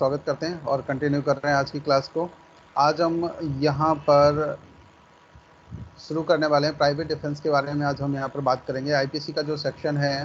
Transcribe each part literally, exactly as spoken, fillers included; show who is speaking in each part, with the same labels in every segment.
Speaker 1: स्वागत करते हैं और कंटिन्यू कर रहे हैं आज की क्लास को। आज हम यहाँ पर शुरू करने वाले हैं प्राइवेट डिफेंस के बारे में। आज हम यहाँ पर बात करेंगे आईपीसी का जो सेक्शन है,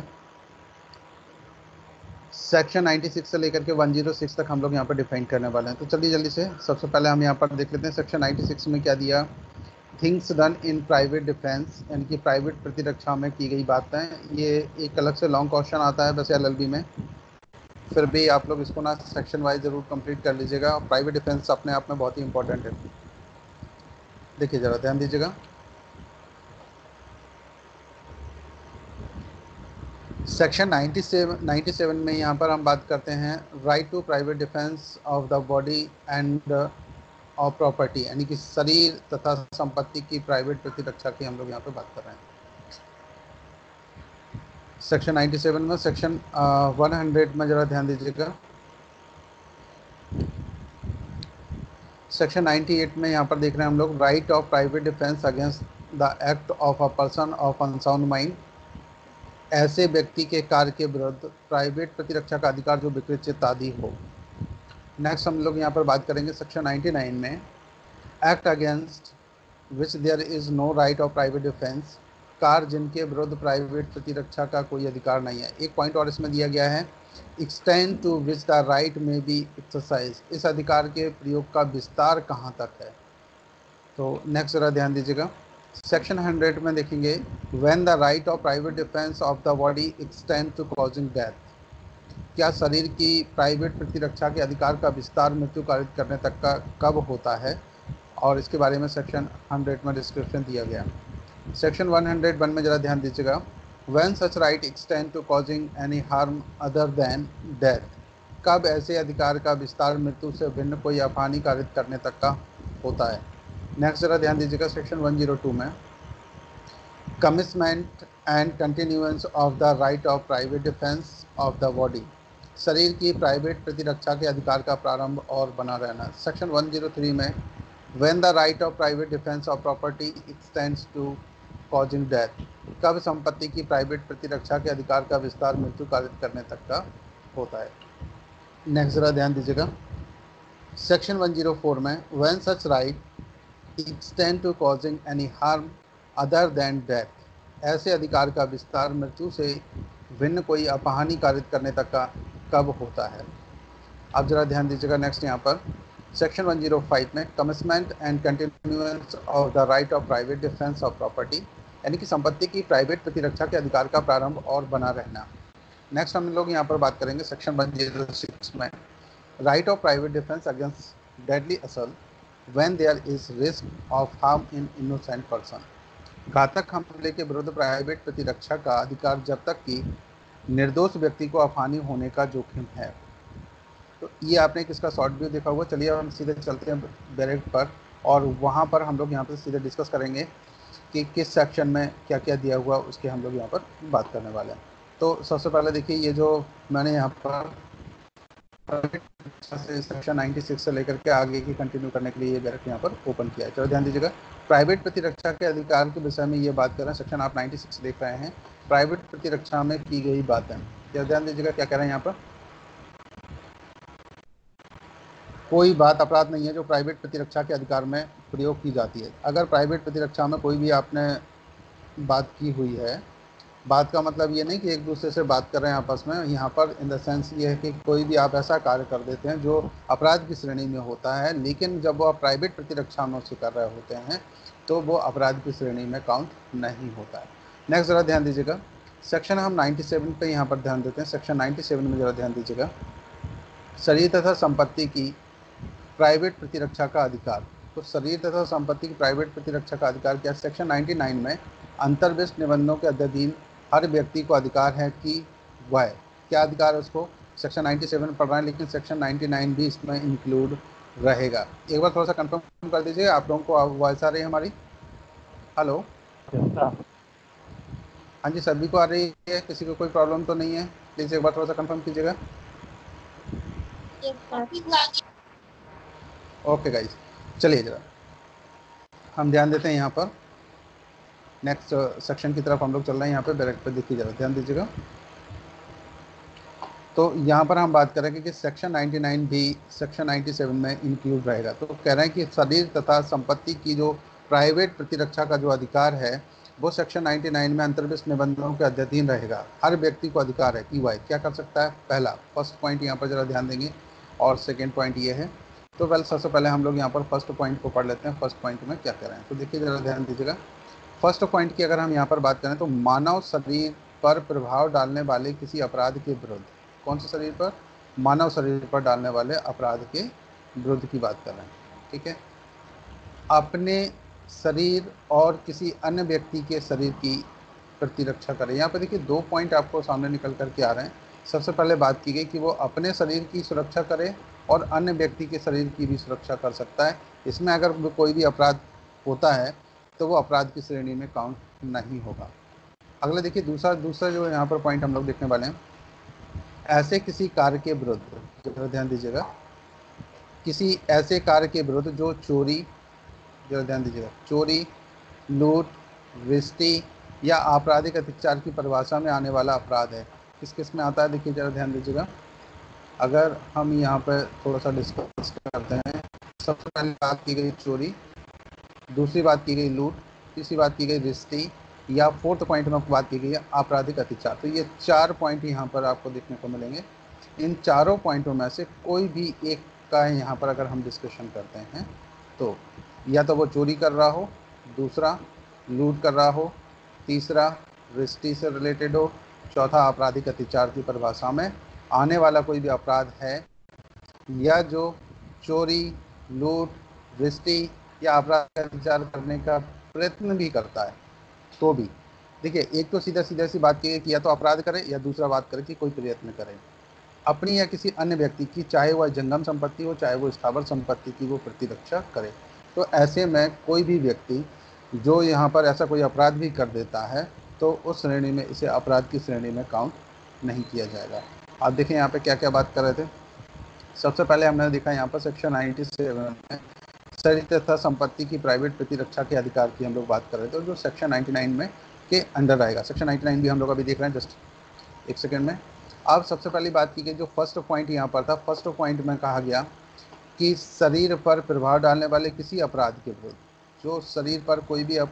Speaker 1: सेक्शन छियानवे से लेकर के एक सौ छह तक हम लोग यहाँ पर डिफाइन करने वाले हैं। तो चलिए जल्दी से सबसे पहले हम यहाँ पर देख लेते हैं सेक्शन छियानवे में क्या दिया। Things done in private defence, यानी कि प्राइवेट प्रतिरक्षा में की गई बातें। ये एक अलग से लॉन्ग क्वेश्चन आता है वैसे एलएलबी में, फिर भी आप लोग इसको ना सेक्शन वाइज जरूर कंप्लीट कर लीजिएगा। प्राइवेट डिफेंस अपने आप में बहुत ही इंपॉर्टेंट है। देखिए जरा ध्यान दीजिएगा। सेक्शन सत्तानवे में यहाँ पर हम बात करते हैं right to private defence of the body and of property, यानी कि शरीर तथा संपत्ति की प्राइवेट प्रतिरक्षा की हम लोग यहाँ पे बात कर रहे हैं सेक्शन सत्तानवे में। सेक्शन सौ में जरा ध्यान दीजिएगा। सेक्शन अट्ठानवे में यहाँ पर देख रहे हैं हम लोग right of private defence against the act of a person of unsound mind, ऐसे व्यक्ति के कार्य के विरुद्ध प्राइवेट प्रतिरक्षा का अधिकार जो विकृत चित्त आदि हो। नेक्स्ट हम लोग यहाँ पर बात करेंगे सेक्शन निन्यानवे में act against which there is no right of private defence, कार्य जिनके विरुद्ध प्राइवेट प्रतिरक्षा का कोई अधिकार नहीं है। एक पॉइंट और इसमें दिया गया है extend to which the right may be exercise, इस अधिकार के प्रयोग का विस्तार कहाँ तक है। तो नेक्स्ट जरा ध्यान दीजिएगा। सेक्शन हंड्रेड में देखेंगे when the right of private defence of the body extend to causing death, क्या शरीर की प्राइवेट प्रतिरक्षा के अधिकार का विस्तार मृत्यु कारित करने तक का कब होता है, और इसके बारे में सेक्शन हंड्रेड में डिस्क्रिप्शन दिया गया। सेक्शन वन हंड्रेड वन में जरा ध्यान दीजिएगा when such right extend to causing any harm other than death, कब ऐसे अधिकार का विस्तार मृत्यु से भिन्न कोई हानि कारित करने तक का होता है। नेक्स्ट जरा ध्यान दीजिएगा सेक्शन एक सौ दो में commitment and continuance of the right of private defence of the body, शरीर की प्राइवेट प्रतिरक्षा के अधिकार का प्रारंभ और बना रहना। सेक्शन एक सौ तीन में when the right of private defence of property extends to causing death, कब संपत्ति की प्राइवेट प्रतिरक्षा के अधिकार का विस्तार मृत्यु कारित करने तक का होता है। नेक्स्ट जरा ध्यान दीजिएगा सेक्शन एक सौ चार में when such right extend to causing any harm other than death, ऐसे अधिकार का विस्तार मृत्यु से भिन्न कोई अपहानि कारित करने तक का कब होता है। अब जरा ध्यान दीजिएगा नेक्स्ट यहाँ पर सेक्शन एक सौ पाँच में commitment and continuance of the right of private defence of property, यानी कि संपत्ति की प्राइवेट प्रतिरक्षा के अधिकार का प्रारंभ और बना रहना। नेक्स्ट हम लोग यहाँ पर बात करेंगे सेक्शन एक सौ छह में right of private defence against deadly assault when there is risk of harm in innocent person, घातक हमले के विरुद्ध प्राइवेट प्रतिरक्षा का अधिकार जब तक कि निर्दोष व्यक्ति को हानि होने का जोखिम है। तो ये आपने किसका शॉर्ट व्यू देखा हुआ। चलिए हम सीधे चलते हैं डायरेक्ट पर, और वहाँ पर हम लोग यहाँ पर सीधे डिस्कस करेंगे कि किस सेक्शन में क्या क्या दिया हुआ, उसके हम लोग यहाँ पर बात करने वाले हैं। तो सबसे पहले देखिए ये जो मैंने यहाँ पर से सेक्शन छियानवे से लेकर के आगे की कंटिन्यू करने के लिए ये डायरेक्ट यहाँ पर ओपन किया है। चलो ध्यान दीजिएगा प्राइवेट प्रतिरक्षा के अधिकार के विषय में ये बात कर रहे हैं। सेक्शन आप छियानवे देख रहे हैं, प्राइवेट प्रतिरक्षा में की गई बातें। क्या ध्यान दीजिएगा क्या कह रहे हैं यहाँ पर, कोई बात अपराध नहीं है जो प्राइवेट प्रतिरक्षा के अधिकार में प्रयोग की जाती है। अगर प्राइवेट प्रतिरक्षा में कोई भी आपने बात की हुई है, बात का मतलब ये नहीं कि एक दूसरे से बात कर रहे हैं आपस में, यहाँ पर इन द सेंस ये है कि कोई भी आप ऐसा कार्य कर देते हैं जो अपराध की श्रेणी में होता है, लेकिन जब वो आप प्राइवेट प्रतिरक्षा में उसे कर रहे होते हैं तो वो अपराध की श्रेणी में काउंट नहीं होता है। नेक्स्ट जरा ध्यान दीजिएगा सेक्शन हम सत्तानवे पे यहाँ पर ध्यान देते हैं। सेक्शन सत्तानवे में जरा ध्यान दीजिएगा शरीर तथा संपत्ति की प्राइवेट प्रतिरक्षा का अधिकार। तो शरीर तथा संपत्ति की प्राइवेट प्रतिरक्षा का अधिकार क्या, सेक्शन निन्यानवे में अंतर्विष्ट निबंधों के अधीन हर व्यक्ति को अधिकार है कि वह क्या अधिकार है उसको सेक्शन सत्तानवे में पढ़ रहे हैं, लेकिन सेक्शन निन्यानवे भी इसमें इंक्लूड रहेगा। एक बार थोड़ा सा कंफर्म कर दीजिए आप लोगों को वॉइस आ रही है हमारी। हेलो हाँ जी सभी को आ रही है, किसी को कोई प्रॉब्लम तो नहीं है, प्लीज एक बार थोड़ा सा कंफर्म कीजिएगा। ओके गाइस चलिए जरा हम ध्यान देते हैं यहाँ पर नेक्स्ट सेक्शन की तरफ हम लोग चल रहे हैं। यहाँ पे डायरेक्ट पे देखिए जरा ध्यान दीजिएगा। तो यहाँ पर हम बात करेंगे कि सेक्शन निन्यानवे भी सेक्शन सत्तानवे में इंक्लूड रहेगा। तो कह रहे हैं कि शरीर तथा संपत्ति की जो प्राइवेट प्रतिरक्षा का जो अधिकार है वो सेक्शन निन्यानवे में अंतर्विष्ट निबंधों के अधीन रहेगा। हर व्यक्ति को अधिकार है कि वह क्या कर सकता है। पहला फर्स्ट पॉइंट यहाँ पर जरा ध्यान देंगे और सेकेंड पॉइंट ये है। तो वेल सबसे पहले हम लोग यहाँ पर फर्स्ट पॉइंट को पढ़ लेते हैं। फर्स्ट पॉइंट में क्या कह रहे हैं तो देखिए जरा ध्यान दीजिएगा। फर्स्ट पॉइंट की अगर हम यहाँ पर बात करें तो मानव शरीर पर प्रभाव डालने वाले किसी अपराध के विरुद्ध, कौन से शरीर पर, मानव शरीर पर डालने वाले अपराध के विरुद्ध की बात कर रहे हैं। ठीक है, अपने शरीर और किसी अन्य व्यक्ति के शरीर की प्रतिरक्षा करें। यहाँ पर देखिए दो पॉइंट आपको सामने निकल करके आ रहे हैं। सबसे पहले बात की गई कि वो अपने शरीर की सुरक्षा करे और अन्य व्यक्ति के शरीर की भी सुरक्षा कर सकता है। इसमें अगर कोई भी अपराध होता है तो वो अपराध की श्रेणी में काउंट नहीं होगा। अगला देखिए दूसरा दूसरा जो यहाँ पर पॉइंट हम लोग देखने वाले हैं, ऐसे किसी कार्य के विरुद्ध, जरा ध्यान दीजिएगा, किसी ऐसे कार्य के विरुद्ध जो चोरी, जरा ध्यान दीजिएगा, चोरी, लूट, रिश्ती या आपराधिक अत्याचार की परिभाषा में आने वाला अपराध है। किस किस में आता है देखिए जरा ध्यान दीजिएगा। अगर हम यहाँ पर थोड़ा सा डिस्कस करते हैं, सबसे पहले बात की गई चोरी, दूसरी बात की गई लूट, तीसरी बात की गई रिश्ती, या फोर्थ पॉइंट में बात की गई है आपराधिक अत्याचार। तो ये चार पॉइंट यहाँ पर आपको देखने को मिलेंगे। इन चारों पॉइंटों में से कोई भी एक का यहाँ पर अगर हम डिस्कशन करते हैं तो या तो वो चोरी कर रहा हो, दूसरा लूट कर रहा हो, तीसरा रिश्ती से रिलेटेड हो, चौथा आपराधिक अत्याचार की परिभाषा में आने वाला कोई भी अपराध है, या जो चोरी, लूट, रिश्ती या आपराधिक अत्याचार करने का प्रयत्न भी करता है तो भी। देखिए एक तो सीधा सीधा सी बात की कि या तो अपराध करे या दूसरा बात करे कि कोई प्रयत्न करे अपनी या किसी अन्य व्यक्ति की, चाहे वह जंगम संपत्ति हो चाहे वो स्थावर संपत्ति की, वो प्रतिरक्षा करे। तो ऐसे में कोई भी व्यक्ति जो यहाँ पर ऐसा कोई अपराध भी कर देता है तो उस श्रेणी में, इसे अपराध की श्रेणी में काउंट नहीं किया जाएगा। आप देखें यहाँ पे क्या क्या बात कर रहे थे। सबसे पहले हमने देखा यहाँ पर सेक्शन सत्तानवे में शरीर तथा संपत्ति की प्राइवेट प्रतिरक्षा के अधिकार की हम लोग बात कर रहे थे, जो सेक्शन निन्यानवे में के अंडर आएगा। सेक्शन निन्यानवे भी हम लोग अभी देख रहे हैं जस्ट एक सेकेंड में। अब सबसे पहली बात की गई, जो फर्स्ट पॉइंट यहाँ पर था, फर्स्ट पॉइंट में कहा गया कि शरीर पर प्रभाव डालने वाले किसी अपराध के विरुद्ध, जो शरीर पर कोई भी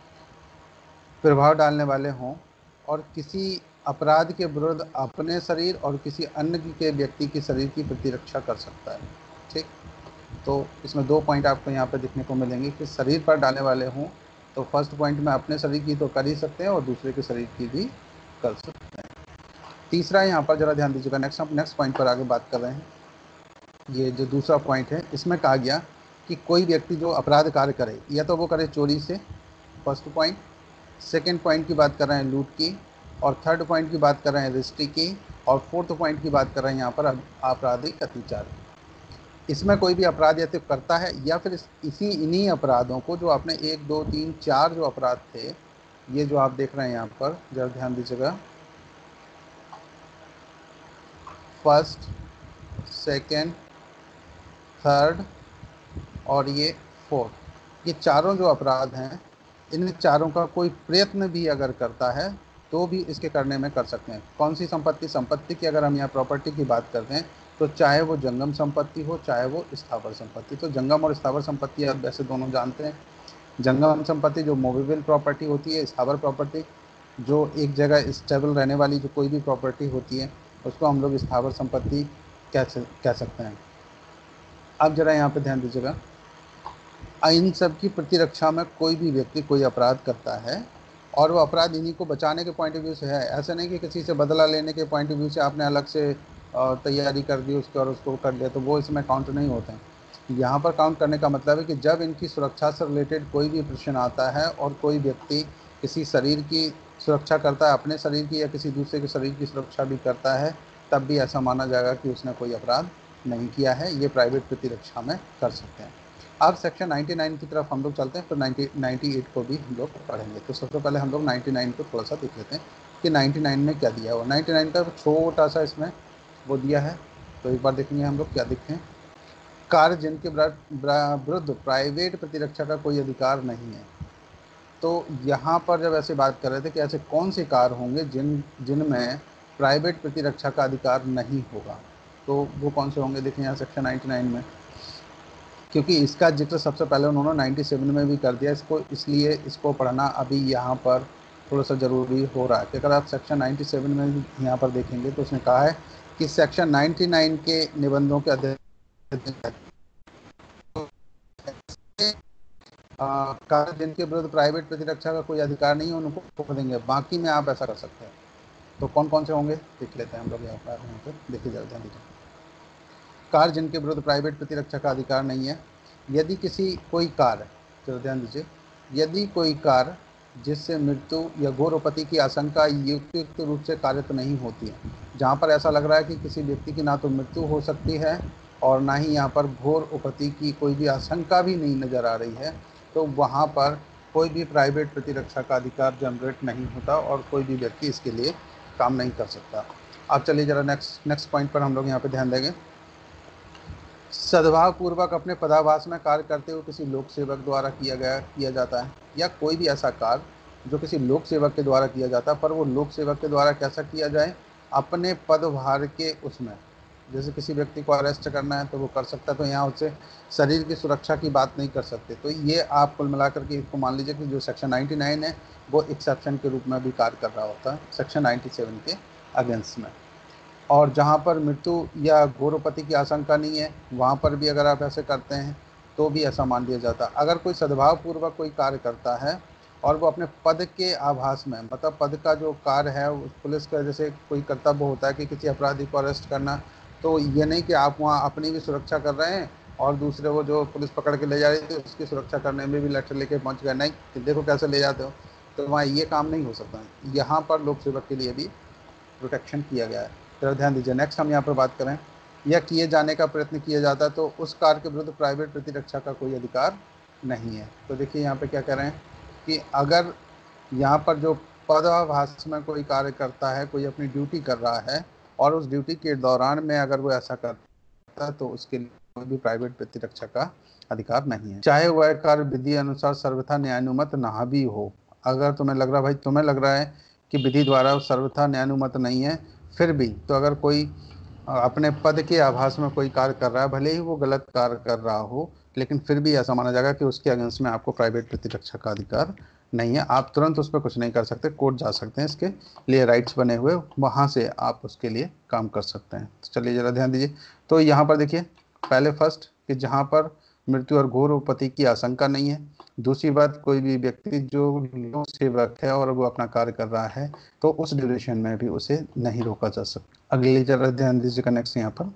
Speaker 1: प्रभाव डालने वाले हों और किसी अपराध के विरुद्ध अपने शरीर और किसी अन्य के व्यक्ति के शरीर की प्रतिरक्षा कर सकता है। ठीक, तो इसमें दो पॉइंट आपको यहाँ पे देखने को मिलेंगे कि शरीर पर डालने वाले हों तो फर्स्ट पॉइंट में अपने शरीर की तो कर ही सकते हैं और दूसरे के शरीर की भी कर सकते हैं। तीसरा यहाँ पर जरा ध्यान दीजिएगा, नेक्स्ट हम नेक्स्ट पॉइंट पर आगे बात कर रहे हैं। ये जो दूसरा पॉइंट है इसमें कहा गया कि कोई व्यक्ति जो अपराध कार्य करे, या तो वो करे चोरी से, फर्स्ट पॉइंट, सेकेंड पॉइंट की बात कर रहे हैं लूट की, और थर्ड पॉइंट की बात कर रहे हैं रिश्ती की, और फोर्थ पॉइंट की बात कर रहे हैं यहाँ पर आपराधिक अत्याचार। इसमें कोई भी अपराध या तो करता है या फिर इस, इसी इन्हीं अपराधों को, जो आपने एक दो तीन चार जो अपराध थे, ये जो आप देख रहे हैं यहाँ पर जरा ध्यान दीजिएगा, फर्स्ट, सेकेंड, थर्ड और ये फोर्थ, ये चारों जो अपराध हैं, इन चारों का कोई प्रयत्न भी अगर करता है तो भी इसके करने में कर सकते हैं। कौन सी संपत्ति, संपत्ति की अगर हम यहाँ प्रॉपर्टी की बात करते हैं तो चाहे वो जंगम संपत्ति हो चाहे वो स्थावर संपत्ति। तो जंगम और स्थावर संपत्ति आप वैसे दोनों जानते हैं। जंगम संपत्ति जो मूवेबल प्रॉपर्टी होती है, स्थावर प्रॉपर्टी जो एक जगह स्टेबल रहने वाली जो कोई भी प्रॉपर्टी होती है, उसको हम लोग स्थावर संपत्ति कह कह सकते हैं। अब जरा यहाँ पे ध्यान दीजिएगा, इन सब की प्रतिरक्षा में कोई भी व्यक्ति कोई अपराध करता है और वो अपराध इन्हीं को बचाने के पॉइंट ऑफ व्यू से है। ऐसा नहीं कि किसी से बदला लेने के पॉइंट ऑफ व्यू से आपने अलग से तैयारी कर दी उसके और उसको कर लिया, तो वो इसमें काउंट नहीं होते हैं। यहाँ पर काउंट करने का मतलब है कि जब इनकी सुरक्षा से रिलेटेड कोई भी प्रश्न आता है और कोई व्यक्ति किसी शरीर की सुरक्षा करता है, अपने शरीर की या किसी दूसरे के शरीर की सुरक्षा भी करता है, तब भी ऐसा माना जाएगा कि उसने कोई अपराध नहीं किया है। ये प्राइवेट प्रतिरक्षा में कर सकते हैं। अब सेक्शन निन्यानवे की तरफ हम लोग चलते हैं, फिर नाइन्टी अट्ठानवे को भी हम लोग पढ़ेंगे। तो सबसे पहले हम लोग निन्यानवे को थोड़ा सा देख लेते हैं कि निन्यानवे में क्या दिया हुआ। निन्यानवे का छोटा सा इसमें वो दिया है, तो एक बार देखेंगे हम लोग क्या दिखें। कार्य जिनके विरुद्ध प्राइवेट प्रतिरक्षा का कोई अधिकार नहीं है। तो यहाँ पर जब ऐसे बात कर रहे थे कि ऐसे कौन से कार्य होंगे जिन जिनमें प्राइवेट प्रतिरक्षा का अधिकार नहीं होगा। तो वो कौन से होंगे, देखिए यहाँ सेक्शन नाइन्टी नाइन में, क्योंकि इसका जिक्र सबसे पहले उन्होंने नाइन्टी सेवन में भी कर दिया इसको, इसलिए इसको पढ़ना अभी यहाँ पर थोड़ा सा ज़रूरी हो रहा है कि अगर आप सेक्शन नाइन्टी सेवन में यहाँ पर देखेंगे तो उसने कहा है कि सेक्शन नाइन्टी नाइन के निबंधों के अध्ययन कार्य जिनके विरुद्ध प्राइवेट प्रतिरक्षा का कोई अधिकार नहीं है उनको देंगे, बाकी में आप ऐसा कर सकते हैं। तो कौन कौन से होंगे देख लेते हैं हम लोग यहाँ पर, यहाँ पर देखिए जरा ध्यान दीजिए। कार्य जिनके विरुद्ध प्राइवेट प्रतिरक्षा का अधिकार नहीं है, यदि किसी कोई कार्य, चलो ध्यान दीजिए, यदि कोई कार्य जिससे मृत्यु या घोर उपति की आशंका युक्त रूप से कार्यत नहीं होती है, जहाँ पर ऐसा लग रहा है कि किसी व्यक्ति की ना तो मृत्यु हो सकती है और ना ही यहाँ पर घोर उपति की कोई भी आशंका भी नहीं नज़र आ रही है, तो वहाँ पर कोई भी प्राइवेट प्रतिरक्षा का अधिकार जनरेट नहीं होता और कोई भी व्यक्ति इसके लिए काम नहीं कर सकता। अब चलिए जरा नेक्स्ट नेक्स्ट पॉइंट पर हम लोग यहाँ पे ध्यान देंगे। सद्भाव पूर्वक अपने पदाभास में कार्य करते हुए किसी लोक सेवक द्वारा किया गया किया जाता है, या कोई भी ऐसा कार्य जो किसी लोक सेवक के द्वारा किया जाता है, पर वो लोक सेवक के द्वारा कैसा किया जाए, अपने पदभार के उसमें, जैसे किसी व्यक्ति को अरेस्ट करना है तो वो कर सकता है, तो यहाँ उससे शरीर की सुरक्षा की बात नहीं कर सकते। तो ये आप कुल मिलाकर के इसको मान लीजिए कि जो सेक्शन नाइन्टी नाइन है वो एक्सेप्शन के रूप में भी कार्य कर रहा होता है सेक्शन नाइन्टी सेवन के अगेंस्ट में। और जहाँ पर मृत्यु या घोरोपति की आशंका नहीं है वहाँ पर भी अगर आप ऐसे करते हैं तो भी ऐसा मान लिया जाता है। अगर कोई सद्भाव पूर्वक कोई कार्य करता है और वो अपने पद के आभास में, मतलब पद का जो कार्य है पुलिस का जैसे कोई कर्तव्य होता है कि किसी अपराधी को अरेस्ट करना, तो ये नहीं कि आप वहाँ अपनी भी सुरक्षा कर रहे हैं और दूसरे वो जो पुलिस पकड़ के ले जा रही थी उसकी सुरक्षा करने में भी लेटर लेके पहुँच गए, नहीं कि देखो कैसे ले जाते हो, तो वहाँ ये काम नहीं हो सकता। यहाँ पर लोक सेवक के लिए भी प्रोटेक्शन किया गया है। तो ध्यान दीजिए, नेक्स्ट हम यहाँ पर बात करें, या किए जाने का प्रयत्न किया जाता है तो उस कार्य के विरुद्ध प्राइवेट प्रतिरक्षा का कोई अधिकार नहीं है। तो देखिए यहाँ पे क्या कह रहे हैं कि अगर यहाँ पर जो पदाभास में कोई कार्य करता है, कोई अपनी ड्यूटी कर रहा है और उस ड्यूटी के दौरान में अगर वो ऐसा करता है तो उसके लिए कोई भी प्राइवेट प्रतिरक्षा का अधिकार नहीं है, चाहे वह कार्य विधि अनुसार सर्वथा न्यायानुमत ना भी हो। अगर तुम्हें लग रहा भाई तुम्हें लग रहा है कि विधि द्वारा सर्वथा न्यायानुमत नहीं है, फिर भी तो अगर कोई अपने पद के आभास में कोई कार्य कर रहा है, भले ही वो गलत कार्य कर रहा हो, लेकिन फिर भी ऐसा माना जाएगा कि उसके अगेंस्ट में आपको प्राइवेट प्रतिरक्षा का अधिकार नहीं है। आप तुरंत उस पर कुछ नहीं कर सकते, कोर्ट जा सकते हैं, इसके लिए राइट्स बने हुए, वहाँ से आप उसके लिए काम कर सकते हैं। तो चलिए ज़रा ध्यान दीजिए। तो यहाँ पर देखिए पहले फर्स्ट कि जहाँ पर मृत्यु और घोर उपति की आशंका नहीं है, दूसरी बात कोई भी व्यक्ति जो लोक सेवक है और वो अपना कार्य कर रहा है तो उस ड्यूरेशन में भी उसे नहीं रोका जा सकता। अगली जरा ध्यान दीजिएगा नेक्स्ट यहाँ पर।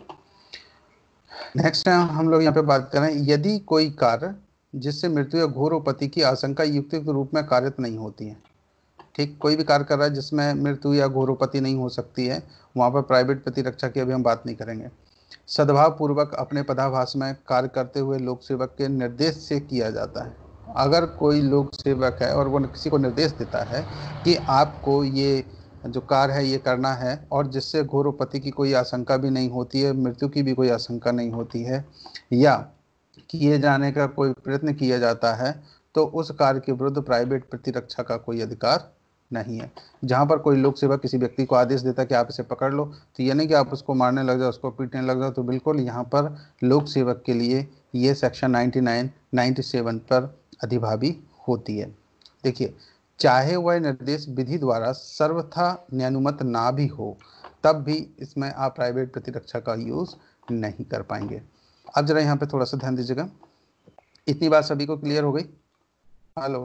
Speaker 1: नेक्स्ट टाइम हम लोग यहाँ पे बात करें, यदि कोई कार्य जिससे मृत्यु या घोर उपति की आशंका युक्त रूप में कार्यत नहीं होती है, ठीक, कोई भी कार्य कर रहा है जिसमें मृत्यु या घोरोपति नहीं हो सकती है, वहाँ पर प्राइवेट प्रतिरक्षा की अभी हम बात नहीं करेंगे। सद्भाव पूर्वक अपने पदाभास में कार्य करते हुए लोक सेवक के निर्देश से किया जाता है। अगर कोई लोक सेवक है और वो किसी को निर्देश देता है कि आपको ये जो कार्य है ये करना है और जिससे घोरोपति की कोई आशंका भी नहीं होती है, मृत्यु की भी कोई आशंका नहीं होती है, या किए जाने का कोई प्रयत्न किया जाता है, तो उस कार्य के विरुद्ध प्राइवेट प्रतिरक्षा का कोई अधिकार नहीं है। जहाँ पर कोई लोक सेवक किसी व्यक्ति को आदेश देता है कि आप इसे पकड़ लो, तो ये नहीं कि आप उसको मारने लग जाओ, उसको पीटने लग जाओ, तो बिल्कुल यहाँ पर लोक सेवक के लिए ये section ninety nine ninety seven पर अधिभावी होती है। देखिए, चाहे वह निर्देश विधि द्वारा सर्वथा न्यायानुमत ना भी हो, तब भी इसमें आप प्राइवेट प्रतिरक्षा का यूज़ नहीं कर पाएंगे। अब जरा यहाँ पे थोड़ा सा ध्यान दीजिएगा। इतनी बात सभी को क्लियर हो गई? हेलो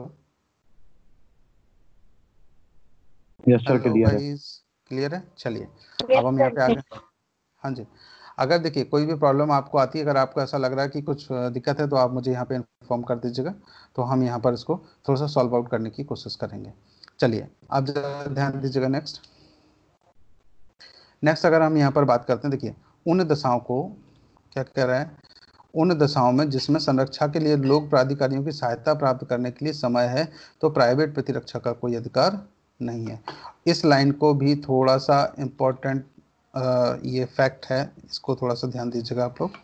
Speaker 2: यस सर, क्लियर है।
Speaker 1: क्लियर है। चलिए अब हम यहाँ पे आ गए। हाँ जी, अगर देखिए कोई भी प्रॉब्लम आपको आती है, अगर आपको ऐसा लग रहा है कि कुछ दिक्कत है, तो आप मुझे यहाँ पे इन्फॉर्म कर दीजिएगा, तो हम यहाँ पर इसको थोड़ा सा सॉल्व आउट करने की कोशिश करेंगे। चलिए आप जरा ध्यान दीजिएगा। नेक्स्ट नेक्स्ट अगर हम यहाँ पर बात करते हैं, देखिए उन दशाओं को क्या कह रहा है, उन दशाओं में जिसमें संरक्षा के लिए लोक प्राधिकारियों की सहायता प्राप्त करने के लिए समय है, तो प्राइवेट प्रतिरक्षा का कोई अधिकार नहीं है। इस लाइन को भी थोड़ा सा इम्पोर्टेंट ये फैक्ट है, इसको थोड़ा सा ध्यान दीजिएगा आप लोग।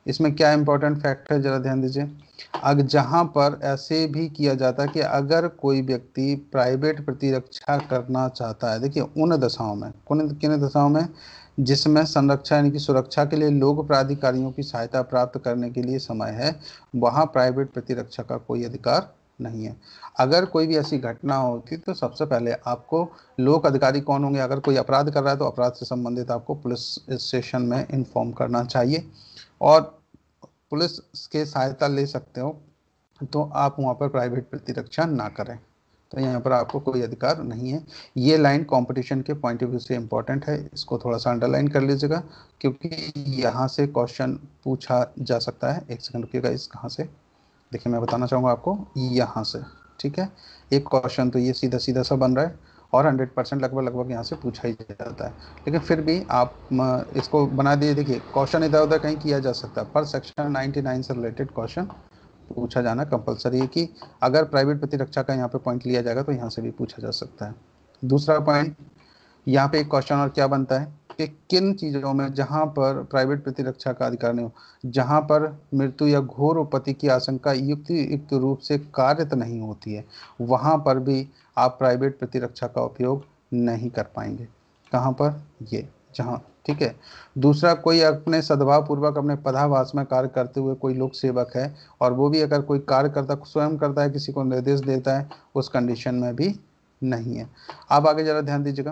Speaker 1: इसमें क्या इंपॉर्टेंट फैक्ट है जरा ध्यान दीजिए। अगर जहां पर ऐसे भी किया जाता है कि अगर कोई व्यक्ति प्राइवेट प्रतिरक्षा करना चाहता है, देखिए उन दशाओं में, कौन किन दशाओं में, जिसमें संरक्षा यानी कि सुरक्षा के लिए लोक प्राधिकारियों की सहायता प्राप्त करने के लिए समय है, वहां प्राइवेट प्रतिरक्षा का कोई अधिकार नहीं है। अगर कोई भी ऐसी घटना होती तो सबसे पहले आपको लोक अधिकारी कौन होंगे, अगर कोई अपराध कर रहा है तो अपराध से संबंधित आपको पुलिस स्टेशन में इन्फॉर्म करना चाहिए और पुलिस के सहायता ले सकते हो, तो आप वहाँ पर प्राइवेट प्रतिरक्षा ना करें। तो यहाँ पर आपको कोई अधिकार नहीं है। ये लाइन कंपटीशन के पॉइंट ऑफ व्यू से इम्पोर्टेंट है, इसको थोड़ा सा अंडरलाइन कर लीजिएगा क्योंकि यहाँ से क्वेश्चन पूछा जा सकता है। एक सेकंड रुकिएगा, इस कहाँ से, देखिए मैं बताना चाहूँगा आपको यहाँ से, ठीक है। एक क्वेश्चन तो ये सीधा सीधा सा बन रहा है और हंड्रेड परसेंट लगभग लगभग यहाँ से पूछा ही जाता है, लेकिन फिर भी आप इसको बना दिए। देखिए क्वेश्चन इधर उधर कहीं किया जा सकता है, पर सेक्शन नाइन्टी नाइन से रिलेटेड क्वेश्चन पूछा जाना कंपलसरी है कि अगर प्राइवेट प्रतिरक्षा का यहाँ पे पॉइंट लिया जाएगा तो यहाँ से भी पूछा जा सकता है। दूसरा पॉइंट, यहाँ पे एक क्वेश्चन और क्या बनता है कि किन चीज़ों में जहाँ पर प्राइवेट प्रतिरक्षा का अधिकार नहीं हो, जहाँ पर मृत्यु या घोर उपत्ति की आशंका युक्त युक्त रूप से कार्यत नहीं होती है, वहाँ पर भी आप प्राइवेट प्रतिरक्षा का उपयोग नहीं कर पाएंगे। कहाँ पर, ये जहाँ, ठीक है। दूसरा, कोई अपने सद्भाव पूर्वक अपने पदाभास में कार्य करते हुए कोई लोक सेवक है और वो भी अगर कोई कार्य करता स्वयं करता है, किसी को निर्देश देता है, उस कंडीशन में भी नहीं है। अब आगे जरा ध्यान दीजिएगा,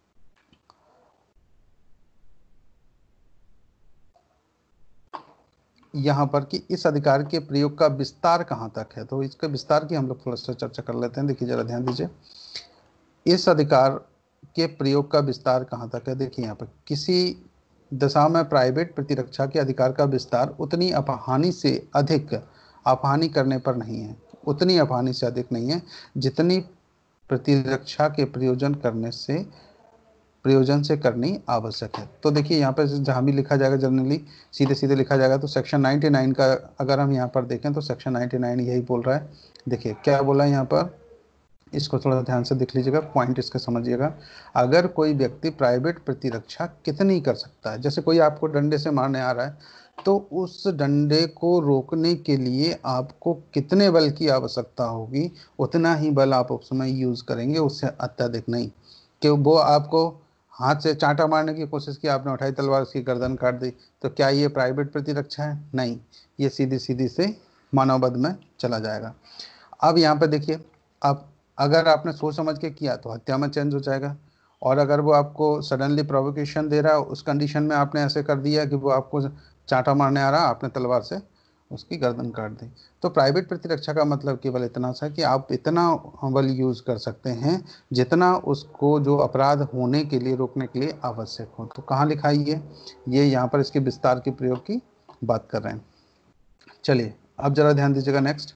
Speaker 1: यहाँ पर कि इस अधिकार के प्रयोग का विस्तार कहाँ तक है, तो इसके विस्तार की हम लोग थोड़ा सा चर्चा कर लेते हैं। देखिए जरा ध्यान दीजिए, इस अधिकार के प्रयोग का विस्तार कहाँ तक है। देखिए यहाँ पर किसी दशा में प्राइवेट प्रतिरक्षा के अधिकार का विस्तार उतनी अपहानि से अधिक, अपहानि करने पर नहीं है, उतनी अपहानि से अधिक नहीं है जितनी प्रतिरक्षा के प्रयोजन करने से प्रयोजन से करनी आवश्यक है। तो देखिए यहाँ पर जहाँ भी लिखा जाएगा जनरली सीधे सीधे लिखा जाएगा, तो सेक्शन नाइन्टी नाइन का अगर हम यहाँ पर देखें तो सेक्शन नाइन्टी नाइन यही बोल रहा है। देखिए क्या बोला है यहाँ पर, इसको थोड़ा ध्यान से देख लीजिएगा, पॉइंट इसका समझिएगा। अगर कोई व्यक्ति प्राइवेट प्रतिरक्षा कितनी कर सकता है, जैसे कोई आपको डंडे से मारने आ रहा है तो उस डंडे को रोकने के लिए आपको कितने बल की आवश्यकता होगी, उतना ही बल आप उस समय यूज़ करेंगे, उससे अत्यधिक नहीं। कि वो आपको हाथ से चांटा मारने की कोशिश की, आपने उठाई तलवार, उसकी गर्दन काट दी, तो क्या ये प्राइवेट प्रतिरक्षा है? नहीं, ये सीधी सीधी से मानववध में चला जाएगा। अब यहाँ पे देखिए, अब अगर आपने सोच समझ के किया तो हत्या में चेंज हो जाएगा, और अगर वो आपको सडनली प्रोवोकेशन दे रहा है, उस कंडीशन में आपने ऐसे कर दिया कि वो आपको चांटा मारने आ रहा, आपने तलवार से उसकी गर्दन काट दी, तो प्राइवेट प्रतिरक्षा का मतलब केवल इतना सा कि आप इतना बल यूज़ कर सकते हैं जितना उसको जो अपराध होने के लिए रोकने के लिए आवश्यक हो। तो कहाँ लिखा है ये ये यहाँ पर इसके विस्तार के प्रयोग की बात कर रहे हैं। चलिए अब जरा ध्यान दीजिएगा, नेक्स्ट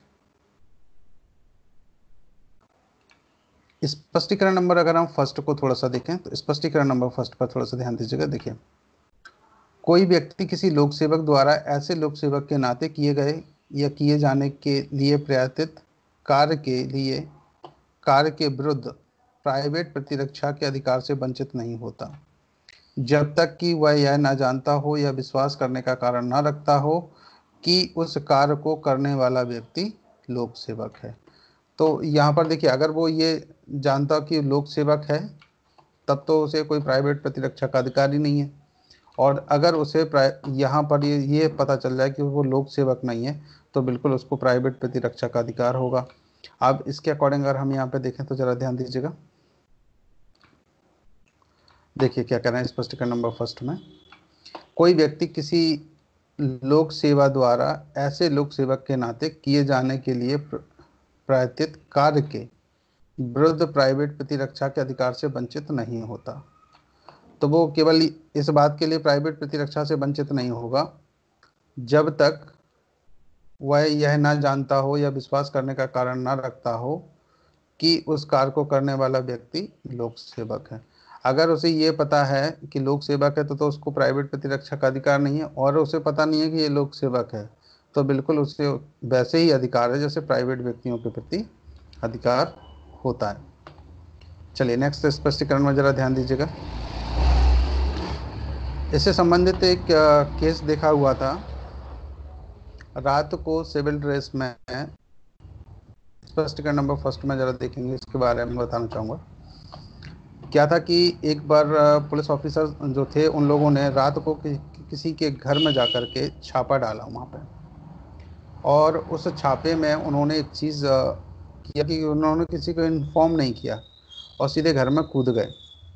Speaker 1: स्पष्टीकरण नंबर, अगर हम फर्स्ट को थोड़ा सा देखें तो स्पष्टीकरण नंबर फर्स्ट पर थोड़ा सा ध्यान दीजिएगा। देखिए, कोई व्यक्ति किसी लोक सेवक द्वारा ऐसे लोक सेवक के नाते किए गए या किए जाने के लिए प्रयत्नित कार्य के लिए कार्य के विरुद्ध प्राइवेट प्रतिरक्षा के अधिकार से वंचित नहीं होता, जब तक कि वह यह ना जानता हो या विश्वास करने का कारण ना रखता हो कि उस कार्य को करने वाला व्यक्ति लोक सेवक है। तो यहाँ पर देखिए, अगर वो ये जानता कि लोक सेवक है तब तो उसे कोई प्राइवेट प्रतिरक्षा का अधिकार ही नहीं है, और अगर उसे यहाँ पर ये ये पता चल जाए कि वो लोक सेवक नहीं है तो बिल्कुल उसको प्राइवेट प्रतिरक्षा का अधिकार होगा। अब इसके अकॉर्डिंग अगर हम यहाँ पे देखें तो जरा ध्यान दीजिएगा, देखिए क्या कह रहे हैं स्पष्टीकरण नंबर फर्स्ट में, कोई व्यक्ति किसी लोक सेवा द्वारा ऐसे लोक सेवक के नाते किए जाने के लिए प्रयत्नित कार्य के विरुद्ध प्राइवेट प्रतिरक्षा के अधिकार से वंचित नहीं होता। तो वो केवल इस बात के लिए प्राइवेट प्रतिरक्षा से वंचित नहीं होगा जब तक वह यह ना जानता हो या विश्वास करने का कारण ना रखता हो कि उस कार्य को करने वाला व्यक्ति लोक सेवक है। अगर उसे ये पता है कि लोक सेवक है तो, तो उसको प्राइवेट प्रतिरक्षा का अधिकार नहीं है, और उसे पता नहीं है कि ये लोक सेवक है तो बिल्कुल उसे वैसे ही अधिकार है जैसे प्राइवेट व्यक्तियों के प्रति अधिकार होता है। चलिए नेक्स्ट स्पष्टीकरण में जरा ध्यान दीजिएगा। इससे संबंधित एक केस देखा हुआ था रात को सिविल ड्रेस में, स्पष्टीकरण नंबर फर्स्ट में जरा देखेंगे, इसके बारे में बताना चाहूँगा। क्या था कि एक बार पुलिस ऑफिसर जो थे उन लोगों ने रात को कि, किसी के घर में जाकर के छापा डाला वहाँ पे, और उस छापे में उन्होंने एक चीज़ किया कि उन्होंने किसी को इन्फॉर्म नहीं किया और सीधे घर में कूद गए।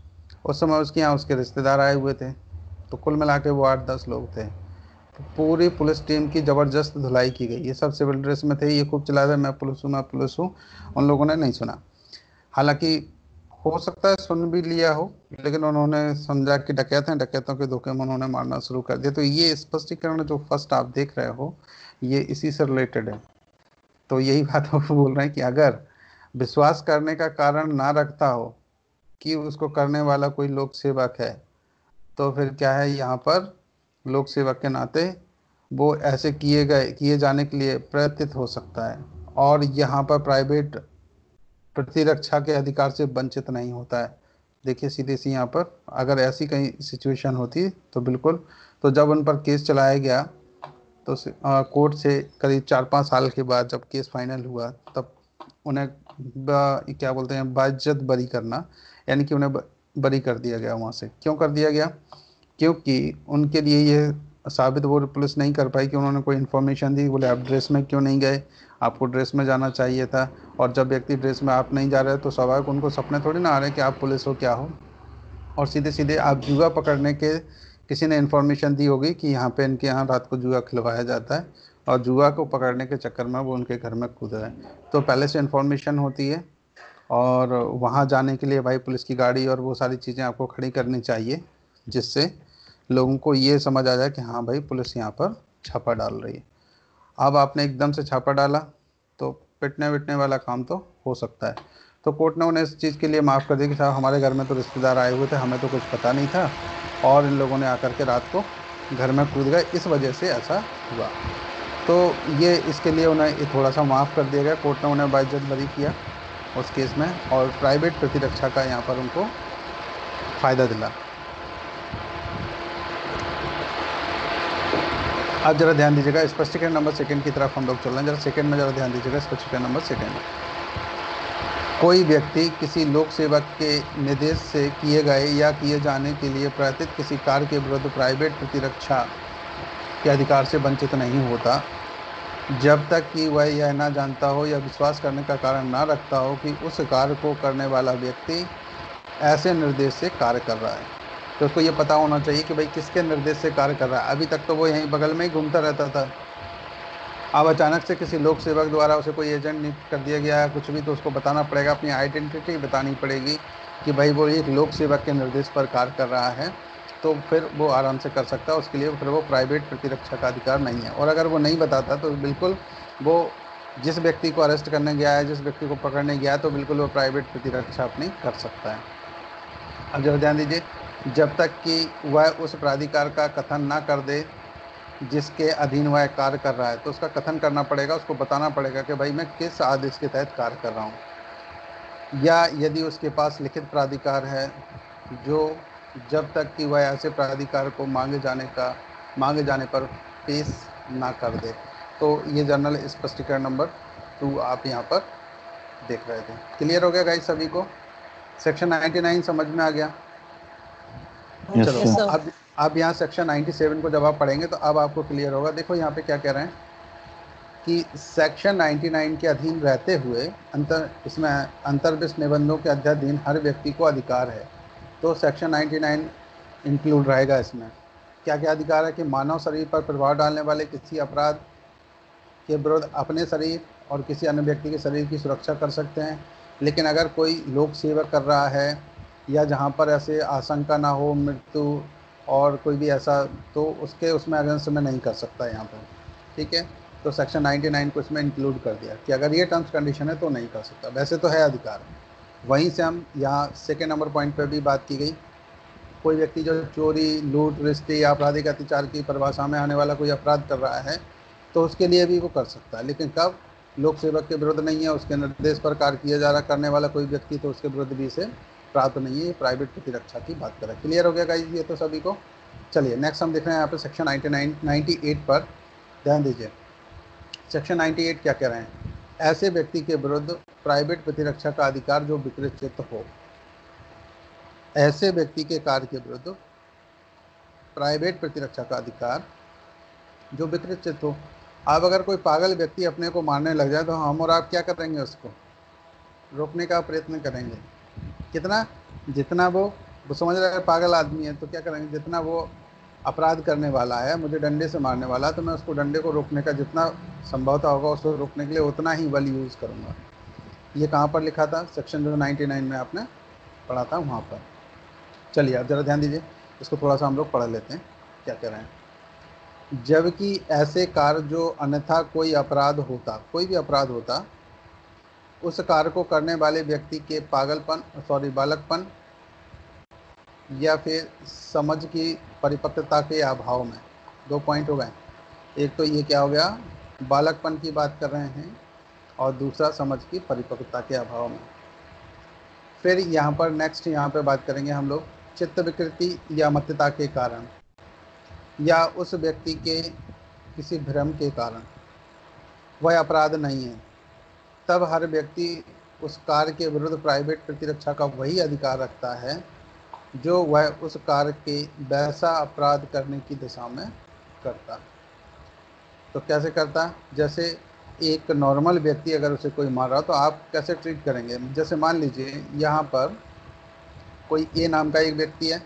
Speaker 1: उस समय उसके यहाँ उसके रिश्तेदार आए हुए थे, तो कुल मिला के वो आठ दस लोग थे। तो पूरी पुलिस टीम की ज़बरदस्त धुलाई की गई। ये सब सिविल ड्रेस में थे, ये खूब चिल्ला रहे मैं पुलिस हूँ मैं पुलिस हूँ। उन लोगों ने नहीं सुना, हालांकि हो सकता है सुन भी लिया हो, लेकिन उन्होंने समझा कि डकैत हैं, डकैतों के धोखे में उन्होंने मारना शुरू कर दिया। तो ये स्पष्टीकरण जो फर्स्ट आप देख रहे हो ये इसी से रिलेटेड है। तो यही बात आप बोल रहे हैं कि अगर विश्वास करने का कारण ना रखता हो कि उसको करने वाला कोई लोक सेवक है, तो फिर क्या है, यहाँ पर लोक सेवक के नाते वो ऐसे किए गए किए जाने के लिए प्रयत्नित हो सकता है, और यहाँ पर प्राइवेट प्रतिरक्षा के अधिकार से वंचित नहीं होता है। देखिए सीधे सी यहाँ पर अगर ऐसी कहीं सिचुएशन होती तो बिल्कुल, तो जब उन पर केस चलाया गया तो आ, कोर्ट से करीब चार पाँच साल के बाद जब केस फाइनल हुआ, तब उन्हें ब, क्या बोलते हैं बाइज्जत बरी करना, यानी कि उन्हें बरी कर दिया गया वहाँ से। क्यों कर दिया गया? क्योंकि उनके लिए ये साबित वो पुलिस नहीं कर पाई कि उन्होंने कोई इन्फॉर्मेशन दी। बोले आप ड्रेस में क्यों नहीं गए, आपको ड्रेस में जाना चाहिए था। और जब व्यक्ति ड्रेस में आप नहीं जा रहे तो स्वाभाविक उनको सपने थोड़ी ना आ रहे कि आप पुलिस हो क्या हो। और सीधे सीधे आप जुआ पकड़ने के किसी ने इन्फॉर्मेशन दी होगी कि यहाँ पे इनके यहाँ रात को जुआ खिलवाया जाता है, और जुआ को पकड़ने के चक्कर में वो उनके घर में कूद रहे हैं। तो पहले से इन्फॉर्मेशन होती है, और वहाँ जाने के लिए भाई पुलिस की गाड़ी और वो सारी चीज़ें आपको खड़ी करनी चाहिए, जिससे लोगों को ये समझ आ जाए कि हाँ भाई पुलिस यहाँ पर छापा डाल रही है। अब आपने एकदम से छापा डाला तो पिटने विटने वाला काम तो हो सकता है। तो कोर्ट ने उन्हें इस चीज़ के लिए माफ़ कर दिया कि साहब हमारे घर में तो रिश्तेदार आए हुए थे, हमें तो कुछ पता नहीं था, और इन लोगों ने आकर के रात को घर में कूद गए, इस वजह से ऐसा हुआ। तो ये इसके लिए उन्हें थोड़ा सा माफ़ कर दिया गया। कोर्ट ने उन्हें बाइज्जत बरी किया उस केस में, और प्राइवेट प्रतिरक्षा का यहाँ पर उनको फ़ायदा दिला। अब जरा ध्यान दीजिएगा स्पष्टीकरण नंबर सेकंड की तरफ हम लोग चल रहे हैं। जरा सेकंड में जरा ध्यान दीजिएगा, स्पष्टीकरण नंबर सेकंड। कोई व्यक्ति किसी लोक सेवक के निर्देश से किए गए या किए जाने के लिए प्रयत्नित किसी कार्य के विरुद्ध प्राइवेट प्रतिरक्षा के अधिकार से वंचित नहीं होता, जब तक कि वह यह ना जानता हो या विश्वास करने का कारण ना रखता हो कि उस कार्य को करने वाला व्यक्ति ऐसे निर्देश से कार्य कर रहा है। तो उसको ये पता होना चाहिए कि भाई किसके निर्देश से कार्य कर रहा है। अभी तक तो वो यहीं बगल में ही घूमता रहता था, अब अचानक से किसी लोक सेवक द्वारा उसे कोई एजेंट नियुक्त कर दिया गया है कुछ भी, तो उसको बताना पड़ेगा, अपनी आइडेंटिटी बतानी पड़ेगी कि भाई वो एक लोक सेवक के निर्देश पर कार्य कर रहा है, तो फिर वो आराम से कर सकता है। उसके लिए फिर वो प्राइवेट प्रतिरक्षा का अधिकार नहीं है। और अगर वो नहीं बताता तो बिल्कुल वो जिस व्यक्ति को अरेस्ट करने गया है, जिस व्यक्ति को पकड़ने गया है, तो बिल्कुल वो प्राइवेट प्रतिरक्षा अपनी कर सकता है। अब जरा ध्यान दीजिए, जब तक कि वह उस प्राधिकार का कथन ना कर दे जिसके अधीन वह कार्य कर रहा है, तो उसका कथन करना पड़ेगा, उसको बताना पड़ेगा कि भाई मैं किस आदेश के तहत कार्य कर रहा हूँ। या यदि उसके पास लिखित प्राधिकार है, जो जब तक कि वह ऐसे प्राधिकार को मांगे जाने का मांगे जाने पर पेश ना कर दे। तो ये जनरल स्पष्टीकरण नंबर टू आप यहाँ पर देख रहे थे। क्लियर हो गया गाइस सभी को? सेक्शन नाइन्टी नाइन समझ में आ गया?
Speaker 2: Yes,
Speaker 1: चलो
Speaker 2: sir.
Speaker 1: अब अब यहाँ सेक्शन नाइन्टी सेवन को जब आप पढ़ेंगे तो अब आपको क्लियर होगा। देखो यहाँ पे क्या कह रहे हैं कि सेक्शन नाइन्टी नाइन के अधीन रहते हुए अंतर इसमें अंतर्विष्ट निबंधों के अध्याधीन हर व्यक्ति को अधिकार है। तो सेक्शन नाइन्टी नाइन इंक्लूड रहेगा इसमें। क्या क्या अधिकार है कि मानव शरीर पर प्रभाव डालने वाले किसी अपराध के विरुद्ध अपने शरीर और किसी अन्य व्यक्ति के शरीर की सुरक्षा कर सकते हैं। लेकिन अगर कोई लोक सेवा कर रहा है या जहाँ पर ऐसे आशंका ना हो मृत्यु और कोई भी ऐसा, तो उसके उसमें अगेंस्ट में नहीं कर सकता यहाँ पर। ठीक है, तो सेक्शन नाइन्टी नाइन को इसमें इंक्लूड कर दिया कि अगर ये टर्म्स कंडीशन है तो नहीं कर सकता। वैसे तो है अधिकार। वहीं से हम यहाँ सेकेंड नंबर पॉइंट पर भी बात की गई, कोई व्यक्ति जो चोरी, लूट, रिश्ते या आपराधिक अत्याचार की परिभाषा में आने वाला कोई अपराध कर रहा है तो उसके लिए भी वो कर सकता है। लेकिन कब? लोक सेवक के विरुद्ध नहीं है, उसके निर्देश पर कार्य किया जा रहा करने वाला कोई व्यक्ति, तो उसके विरुद्ध भी इसे प्राप्त नहीं है। प्राइवेट प्रतिरक्षा की बात करें। क्लियर हो गया गाइस ये तो सभी को? चलिए नेक्स्ट हम देख रहे हैं यहाँ पे section ninety nine ninety eight पर ध्यान दीजिए। सेक्शन अट्ठानवे क्या कह रहे हैं? ऐसे व्यक्ति के विरुद्ध प्राइवेट प्रतिरक्षा का अधिकार जो विकृत चित्त हो। ऐसे व्यक्ति के कार्य के विरुद्ध प्राइवेट प्रतिरक्षा का अधिकार जो विकृत चित्त हो। अब अगर कोई पागल व्यक्ति अपने को मारने लग जाए तो हम और आप क्या करेंगे? उसको रोकने का प्रयत्न करेंगे। कितना? जितना वो वो समझ रहा है पागल आदमी है, तो क्या करेंगे? जितना वो अपराध करने वाला है, मुझे डंडे से मारने वाला है, तो मैं उसको डंडे को रोकने का जितना संभवता होगा उसको रोकने के लिए उतना ही बल यूज़ करूँगा। ये कहाँ पर लिखा था? सेक्शन जो निन्यानवे में आपने पढ़ा था वहाँ पर। चलिए आप ज़रा ध्यान दीजिए, इसको थोड़ा सा हम लोग पढ़ लेते हैं क्या कह रहे हैं। जबकि ऐसे कार्य जो अन्यथा कोई अपराध होता, कोई भी अपराध होता, उस कार्य को करने वाले व्यक्ति के पागलपन सॉरी बालकपन या फिर समझ की परिपक्वता के अभाव में। दो पॉइंट हो गए। एक तो ये क्या हो गया, बालकपन की बात कर रहे हैं, और दूसरा समझ की परिपक्वता के अभाव में। फिर यहाँ पर नेक्स्ट यहाँ पे बात करेंगे हम लोग चित्त विकृति या मत्यता के कारण, या उस व्यक्ति के किसी भ्रम के कारण वह अपराध नहीं है, तब हर व्यक्ति उस कार्य के विरुद्ध प्राइवेट प्रतिरक्षा का वही अधिकार रखता है जो वह उस कार्य के वैसा अपराध करने की दिशा में करता। तो कैसे करता? जैसे एक नॉर्मल व्यक्ति अगर उसे कोई मार रहा तो आप कैसे ट्रीट करेंगे? जैसे मान लीजिए यहाँ पर कोई ए नाम का एक व्यक्ति है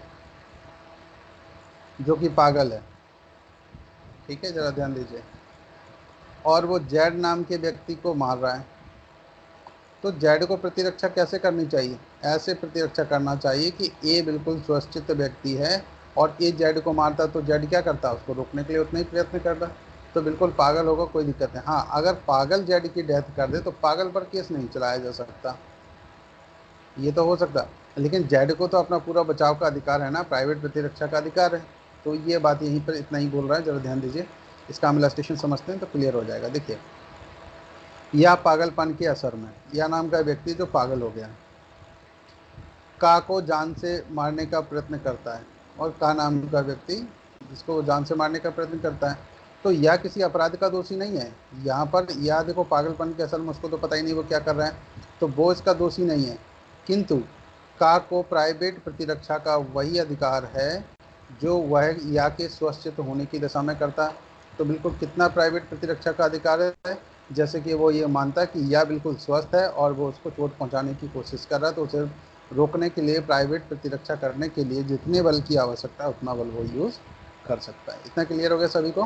Speaker 1: जो कि पागल है, ठीक है, ज़रा ध्यान दीजिए, और वो जेड नाम के व्यक्ति को मार रहा है। तो जेड को प्रतिरक्षा कैसे करनी चाहिए? ऐसे प्रतिरक्षा करना चाहिए कि ए बिल्कुल सुरक्षित व्यक्ति है और ए जेड को मारता तो जेड क्या करता? उसको रोकने के लिए उतना ही प्रयत्न करता। तो बिल्कुल पागल होगा, कोई दिक्कत नहीं। हाँ, अगर पागल जेड की डेथ कर दे तो पागल पर केस नहीं चलाया जा सकता, ये तो हो सकता, लेकिन जेड को तो अपना पूरा बचाव का अधिकार है ना, प्राइवेट प्रतिरक्षा का अधिकार है। तो ये बात यहीं पर इतना ही बोल रहा है, ज़रा ध्यान दीजिए, इसका हम इलस्ट्रेशन समझते हैं तो क्लियर हो जाएगा। देखिए, या पागलपन के असर में, या नाम का व्यक्ति जो पागल हो गया, का को जान से मारने का प्रयत्न करता है, और का नाम का व्यक्ति जिसको जान से मारने का प्रयत्न करता है, तो यह किसी अपराध का दोषी नहीं है। यहाँ पर या देखो पागलपन के असर में उसको तो पता ही नहीं वो क्या कर रहा है, तो वो इसका दोषी नहीं है। किंतु का को प्राइवेट प्रतिरक्षा का वही अधिकार है जो वह या के सुरक्षित होने की दशा में करता है। तो बिल्कुल कितना प्राइवेट प्रतिरक्षा का अधिकार है? जैसे कि वो ये मानता है कि या बिल्कुल स्वस्थ है और वो उसको चोट पहुंचाने की कोशिश कर रहा है, तो उसे रोकने के लिए, प्राइवेट प्रतिरक्षा करने के लिए जितने बल की आवश्यकता है उतना बल वो यूज़ कर सकता है। इतना क्लियर हो गया सभी को?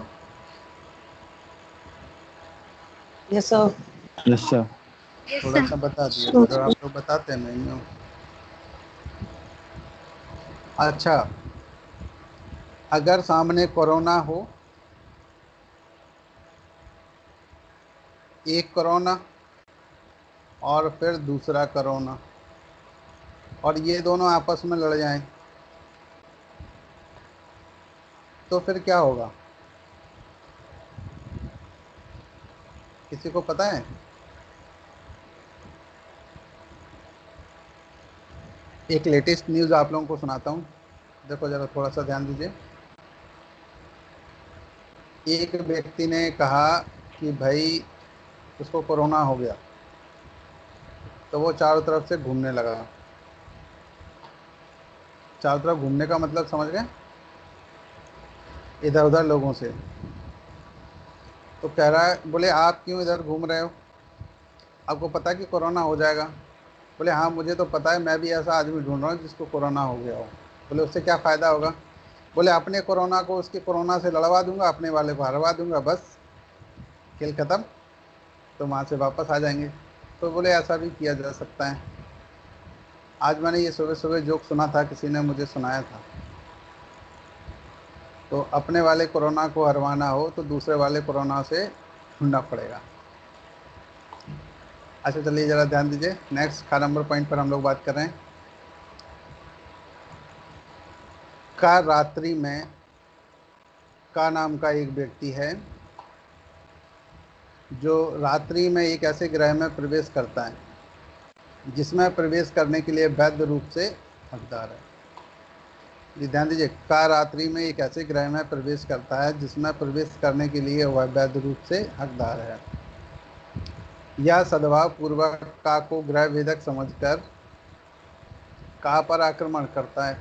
Speaker 2: Yes sir.
Speaker 3: Yes sir.
Speaker 1: थोड़ा सा बता दिए, अगर आप लोग बताते नहीं हो। अच्छा, अगर सामने कोरोना हो, एक कोरोना और फिर दूसरा कोरोना, और ये दोनों आपस में लड़ जाएं, तो फिर क्या होगा? किसी को पता है? एक लेटेस्ट न्यूज़ आप लोगों को सुनाता हूँ, देखो ज़रा थोड़ा सा ध्यान दीजिए। एक व्यक्ति ने कहा कि भाई उसको कोरोना हो गया, तो वो चारों तरफ से घूमने लगा। चारों तरफ घूमने का मतलब समझ गए? इधर उधर लोगों से। तो कह रहा है, बोले आप क्यों इधर घूम रहे हो, आपको पता है कि कोरोना हो जाएगा? बोले हाँ मुझे तो पता है, मैं भी ऐसा आदमी ढूंढ रहा हूँ जिसको कोरोना हो गया हो। बोले उससे क्या फ़ायदा होगा? बोले अपने कोरोना को उसके कोरोना से लड़वा दूंगा, अपने वाले को हरवा दूंगा, बस खेल ख़त्म, तो वहाँ से वापस आ जाएंगे। तो बोले ऐसा भी किया जा सकता है। आज मैंने ये सुबह सुबह जोक सुना था, किसी ने मुझे सुनाया था। तो अपने वाले कोरोना को हरवाना हो तो दूसरे वाले कोरोना से ढूंढना पड़ेगा। अच्छा चलिए ज़रा ध्यान दीजिए, नेक्स्ट का नंबर पॉइंट पर हम लोग बात कर रहे हैं। का रात्रि में, का नाम का एक व्यक्ति है जो रात्रि में एक ऐसे ग्रह में प्रवेश करता है जिसमें प्रवेश करने के लिए वैध रूप से हकदार है। जी ध्यान दीजिए, का रात्रि में एक ऐसे ग्रह में प्रवेश करता है जिसमें प्रवेश करने के लिए वह वैध रूप से हकदार है। यह सद्भाव पूर्वक का को ग्रह भेदक समझकर का पर आक्रमण करता है।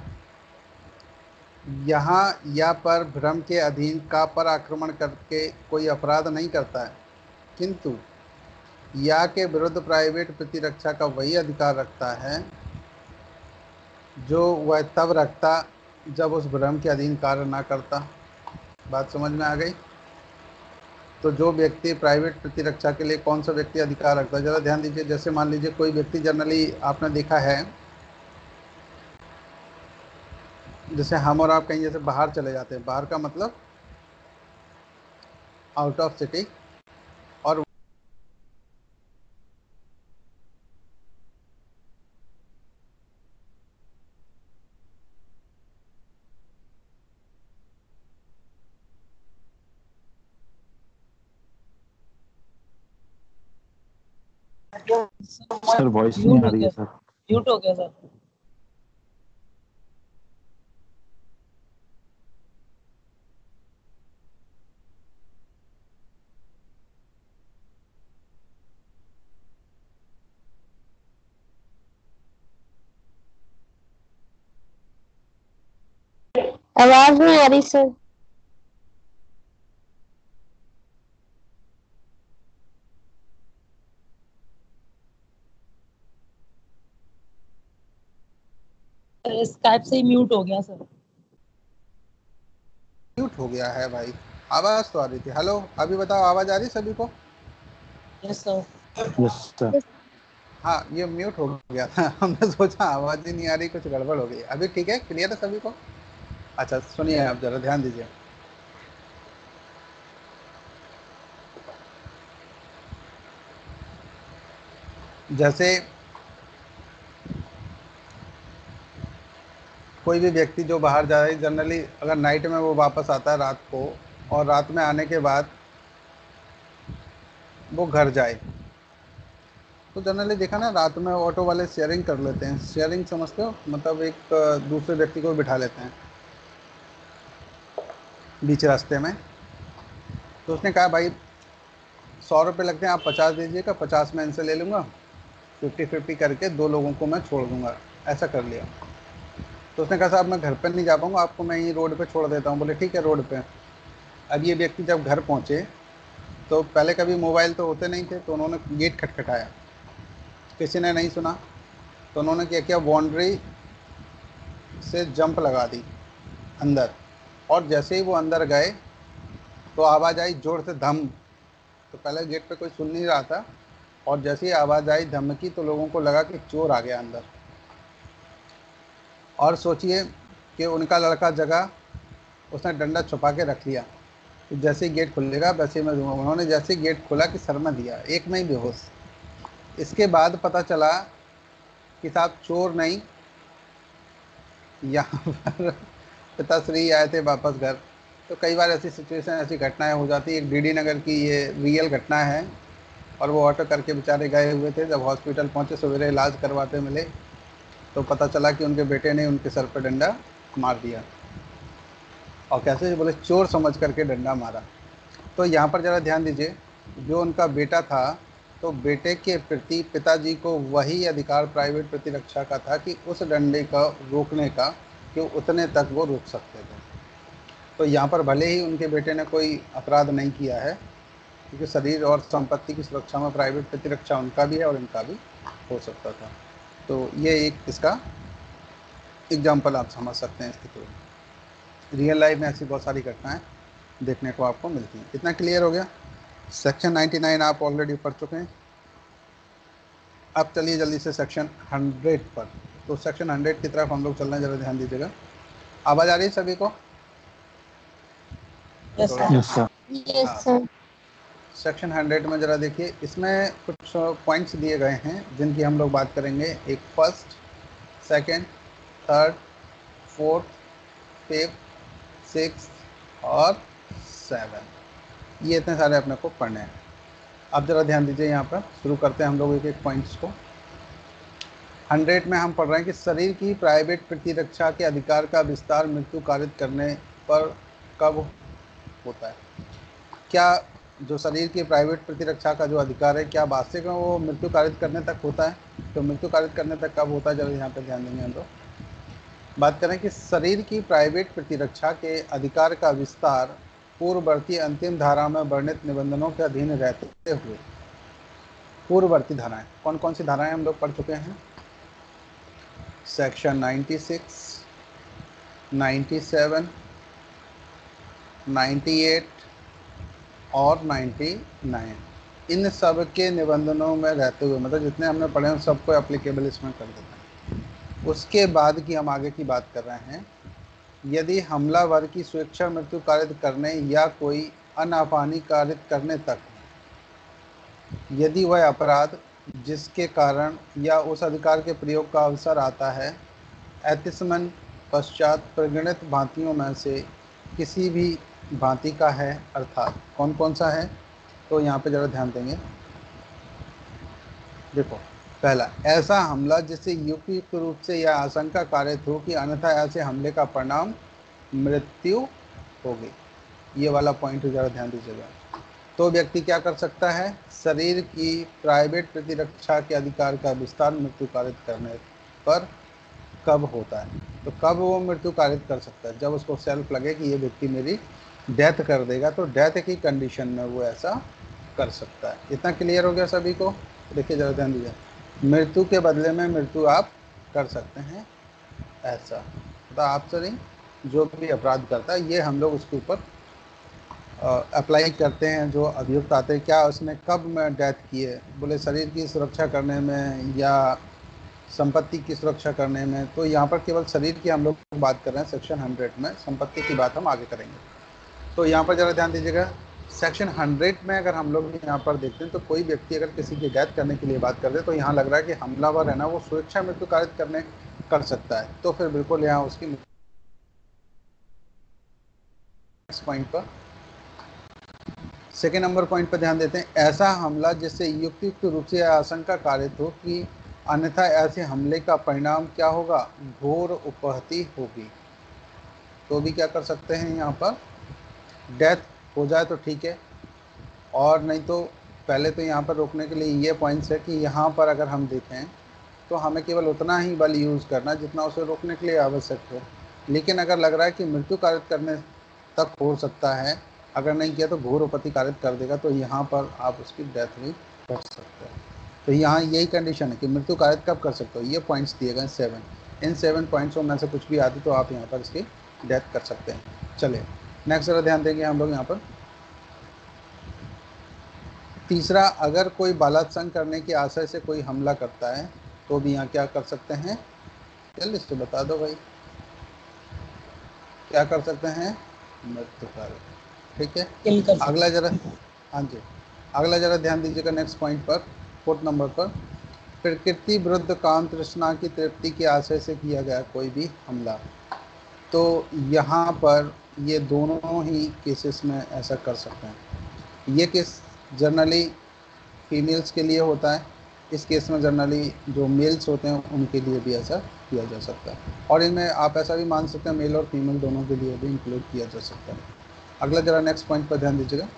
Speaker 1: यहाँ या पर भ्रम के अधीन का पर आक्रमण करके कोई अपराध नहीं करता है, किंतु या के विरुद्ध प्राइवेट प्रतिरक्षा का वही अधिकार रखता है जो वह तब रखता जब उस भ्रम के अधीन कार्य ना करता। बात समझ में आ गई? तो जो व्यक्ति प्राइवेट प्रतिरक्षा के लिए कौन सा व्यक्ति अधिकार रखता है, जरा ध्यान दीजिए। जैसे मान लीजिए कोई व्यक्ति, जनरली आपने देखा है, जैसे हम और आप कहीं जैसे बाहर चले जाते हैं, बाहर का मतलब आउट ऑफ सिटी, और
Speaker 3: सर वॉइस नहीं
Speaker 2: म्यूट
Speaker 3: आ
Speaker 2: हो
Speaker 3: रही है
Speaker 2: गया,
Speaker 3: सर।
Speaker 2: म्यूट हो गया सर।
Speaker 4: आवाज नहीं आ रही सर।
Speaker 2: स्काइप से ही म्यूट हो गया सर।
Speaker 1: म्यूट हो गया है भाई, आवाज तो आ रही थी। हेलो, अभी बताओ, आवाज आ रही सभी को?
Speaker 2: Yes sir.
Speaker 3: Yes sir.
Speaker 1: हाँ, ये म्यूट हो गया था। हमने सोचा आवाज ही नहीं आ रही, कुछ गड़बड़ हो गई। अभी ठीक है, क्लियर है सभी को? अच्छा सुनिए, आप जरा ध्यान दीजिए। जैसे कोई भी व्यक्ति जो बाहर जा रहा है, जनरली अगर नाइट में वो वापस आता है रात को, और रात में आने के बाद वो घर जाए, तो जनरली देखा ना, रात में ऑटो वाले शेयरिंग कर लेते हैं। शेयरिंग समझते हो? मतलब एक अ, दूसरे व्यक्ति को बिठा लेते हैं बीच रास्ते में। तो उसने कहा भाई सौ रुपये लगते हैं, आप पचास दीजिएगा, पचास मैं इनसे ले लूँगा, फिफ्टी फिफ्टी करके दो लोगों को मैं छोड़ दूँगा। ऐसा कर लिया। तो उसने कहा साहब मैं घर पर नहीं जा पाऊँगा, आपको मैं यहीं रोड पे छोड़ देता हूँ। बोले ठीक है, रोड पे। अब ये व्यक्ति जब घर पहुँचे, तो पहले कभी मोबाइल तो होते नहीं थे, तो उन्होंने गेट खटखटाया, किसी ने नहीं सुना, तो उन्होंने क्या किया, बाउंड्री से जंप लगा दी अंदर, और जैसे ही वो अंदर गए तो आवाज़ आई जोर से धम। तो पहले गेट पे कोई सुन नहीं रहा था, और जैसे ही आवाज़ आई धम की, तो लोगों को लगा कि चोर आ गया अंदर। और सोचिए कि उनका लड़का जगह, उसने डंडा छुपा के रख लिया, तो जैसे ही गेट खुलेगा वैसे ही मैं दूंगा। उन्होंने जैसे ही गेट खोला कि सर में दिया, एक में ही बेहोश। इसके बाद पता चला कि साहब चोर नहीं, यहाँ पर पिताश्री आए थे वापस घर। तो कई बार ऐसी सिचुएशन, ऐसी घटनाएं हो जाती है। एक डीडी नगर की ये रियल घटना है, और वो ऑटो करके बेचारे गए हुए थे। जब हॉस्पिटल पहुंचे, सवेरे इलाज करवाते मिले, तो पता चला कि उनके बेटे ने उनके सर पर डंडा मार दिया। और कैसे? बोले चोर समझ करके डंडा मारा। तो यहाँ पर ज़रा ध्यान दीजिए, जो उनका बेटा था, तो बेटे के प्रति पिताजी को वही अधिकार प्राइवेट प्रतिरक्षा का था कि उस डंडे का रोकने का, कि उतने तक वो रोक सकते थे। तो यहाँ पर भले ही उनके बेटे ने कोई अपराध नहीं किया है, क्योंकि शरीर और संपत्ति की सुरक्षा में प्राइवेट प्रतिरक्षा उनका भी है और इनका भी हो सकता था। तो ये एक इसका एग्जाम्पल आप समझ सकते हैं स्थिति में। रियल लाइफ में ऐसी बहुत सारी घटनाएं देखने को आपको मिलती हैं। कितना क्लियर हो गया? सेक्शन नाइन्टी नाइन आप ऑलरेडी पढ़ चुके हैं। अब चलिए जल्दी से सेक्शन हंड्रेड पर। तो सेक्शन हंड्रेड की तरफ हम लोग चलना है, ज़रा ध्यान दीजिएगा। आवाज़ आ रही है सभी को?
Speaker 2: यस
Speaker 1: थोड़ा
Speaker 2: सर।
Speaker 3: Yes sir.
Speaker 4: यस
Speaker 1: हाँ,
Speaker 4: सर।
Speaker 1: सेक्शन हंड्रेड में ज़रा देखिए, इसमें कुछ पॉइंट्स दिए गए हैं जिनकी हम लोग बात करेंगे। एक first, second, third, fourth, fifth, six और सेवन। ये इतने सारे अपने को पढ़ने हैं। अब ज़रा ध्यान दीजिए, यहाँ पर शुरू करते हैं हम लोग एक एक पॉइंट्स को। हंड्रेड में हम पढ़ रहे हैं कि शरीर की प्राइवेट प्रतिरक्षा के अधिकार का विस्तार मृत्यु कारित करने पर कब होता है। क्या जो शरीर की प्राइवेट प्रतिरक्षा का जो अधिकार है, क्या वास्तविक में वो मृत्यु कारित करने तक होता है? तो मृत्यु कारित करने तक कब होता है, जब यहाँ पर ध्यान देंगे हम लोग। बात करें कि शरीर की प्राइवेट प्रतिरक्षा के अधिकार का विस्तार पूर्ववर्ती अंतिम धारा में वर्णित निबंधनों के अधीन रहते हुए। पूर्ववर्ती धाराएं कौन कौन सी धाराएं हम लोग पढ़ चुके हैं? Section ninety six, ninety seven, ninety eight और नाइन्टी नाइन, इन सब के निबंधनों में रहते हुए, मतलब जितने हमने पढ़े हैं सबको एप्लीकेबल इसमें कर देते हैं। उसके बाद की हम आगे की बात कर रहे हैं। यदि हमलावर की स्वेच्छा मृत्यु कारित करने या कोई अनापानी कारित करने तक, यदि वह अपराध जिसके कारण या उस अधिकार के प्रयोग का अवसर आता है एतिस्मन पश्चात प्रगणित भांतियों में से किसी भी भांति का है, अर्थात कौन कौन सा है, तो यहाँ पे ज़रा ध्यान देंगे। देखो, पहला, ऐसा हमला जिससे युक्त रूप से यह आशंका कारित हो कि अन्यथा ऐसे हमले का परिणाम मृत्यु होगी। ये वाला पॉइंट ज़रा ध्यान दीजिएगा। तो व्यक्ति क्या कर सकता है? शरीर की प्राइवेट प्रतिरक्षा के अधिकार का विस्तार मृत्यु कारित करने पर कब होता है? तो कब वो मृत्यु कारित कर सकता है? जब उसको सेल्फ लगे कि ये व्यक्ति मेरी डेथ कर देगा, तो डेथ की कंडीशन में वो ऐसा कर सकता है। इतना क्लियर हो गया सभी को? देखिए जरा ध्यान दीजिए, मृत्यु के बदले में मृत्यु आप कर सकते हैं ऐसा, तो आपसे नहीं, जो भी अपराध करता है ये हम लोग उसके ऊपर अप्लाई करते हैं। जो अभियुक्त आते हैं, क्या उसने कब में डेथ की है? बोले शरीर की सुरक्षा करने में या संपत्ति की सुरक्षा करने में। तो यहाँ पर केवल शरीर की हम लोग बात कर रहे हैं सेक्शन हंड्रेड में, संपत्ति की बात हम आगे करेंगे। तो यहाँ पर ज़रा ध्यान दीजिएगा, सेक्शन हंड्रेड में अगर हम लोग यहाँ पर देखते हैं तो कोई व्यक्ति अगर किसी की डेथ करने के लिए बात कर दे तो यहाँ लग रहा है कि हमलावर है ना वो स्वेच्छा मृत्यु कारित करने कर सकता है। तो फिर बिल्कुल यहाँ उसकी पॉइंट पर, सेकेंड नंबर पॉइंट पर ध्यान देते हैं। ऐसा हमला जिससे युक्तियुक्त रूप से आशंका कारित हो कि अन्यथा ऐसे हमले का परिणाम क्या होगा? घोर उपहति होगी। तो भी क्या कर सकते हैं, यहाँ पर डेथ हो जाए तो ठीक है, और नहीं तो पहले तो यहाँ पर रोकने के लिए ये पॉइंट्स है कि यहाँ पर अगर हम देखें तो हमें केवल उतना ही बल यूज़ करना जितना उसे रोकने के लिए आवश्यक हो। लेकिन अगर लग रहा है कि मृत्यु कारित करने तक हो सकता है, अगर नहीं किया तो घोर उपहति कारित कर देगा, तो यहाँ पर आप उसकी डेथ भी कर सकते हैं। तो यहाँ यही कंडीशन है कि मृत्यु कारित कब कर सकते हो। ये पॉइंट्स दिए गए सेवन, इन सेवन पॉइंट्सों में से कुछ भी आती तो आप यहाँ पर इसकी डेथ कर सकते हैं। चलिए नेक्स्ट जरा ध्यान देंगे हम लोग यहाँ पर। तीसरा, अगर कोई बलात्संग करने के आशय से कोई हमला करता है तो भी यहाँ क्या कर सकते हैं? जल्दी से बता दो भाई, क्या कर सकते हैं? मृत्यु कारित, ठीक है। अगला जरा, हाँ जी, अगला जरा ध्यान दीजिएगा नेक्स्ट पॉइंट पर, फोर्थ नंबर पर, प्रकृति विरुद्ध काम तृष्णा की तृप्ति के आशय से किया गया कोई भी हमला। तो यहाँ पर ये दोनों ही केसेस में ऐसा कर सकते हैं। ये केस जनरली फीमेल्स के लिए होता है, इस केस में जनरली जो मेल्स होते हैं उनके लिए भी ऐसा किया जा सकता है, और इनमें आप ऐसा भी मान सकते हैं मेल और फीमेल दोनों के लिए भी इंक्लूड किया जा सकता है। अगला जरा नेक्स्ट पॉइंट पर ध्यान दीजिएगा,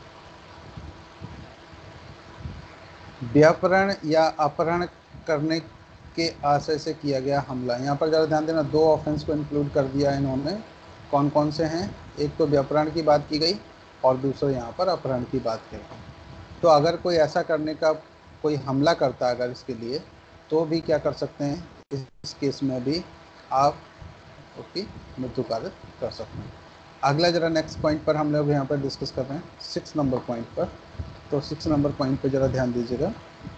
Speaker 1: व्यापरण या अपहरण करने के आशय से किया गया हमला। यहाँ पर ज़रा ध्यान देना, दो ऑफेंस को इंक्लूड कर दिया इन्होंने। कौन कौन से हैं? एक तो व्यापरण की बात की गई और दूसरा यहाँ पर अपहरण की बात की गई। तो अगर कोई ऐसा करने का कोई हमला करता है अगर इसके लिए, तो भी क्या कर सकते हैं? इस केस में भी आप उसकी मृत्यु कारित कर सकते हैं। अगला जरा नेक्स्ट पॉइंट पर हम लोग यहाँ पर डिस्कस कर रहे हैं, सिक्स नंबर पॉइंट पर। तो सिक्स नंबर पॉइंट पर ज़रा ध्यान दीजिएगा।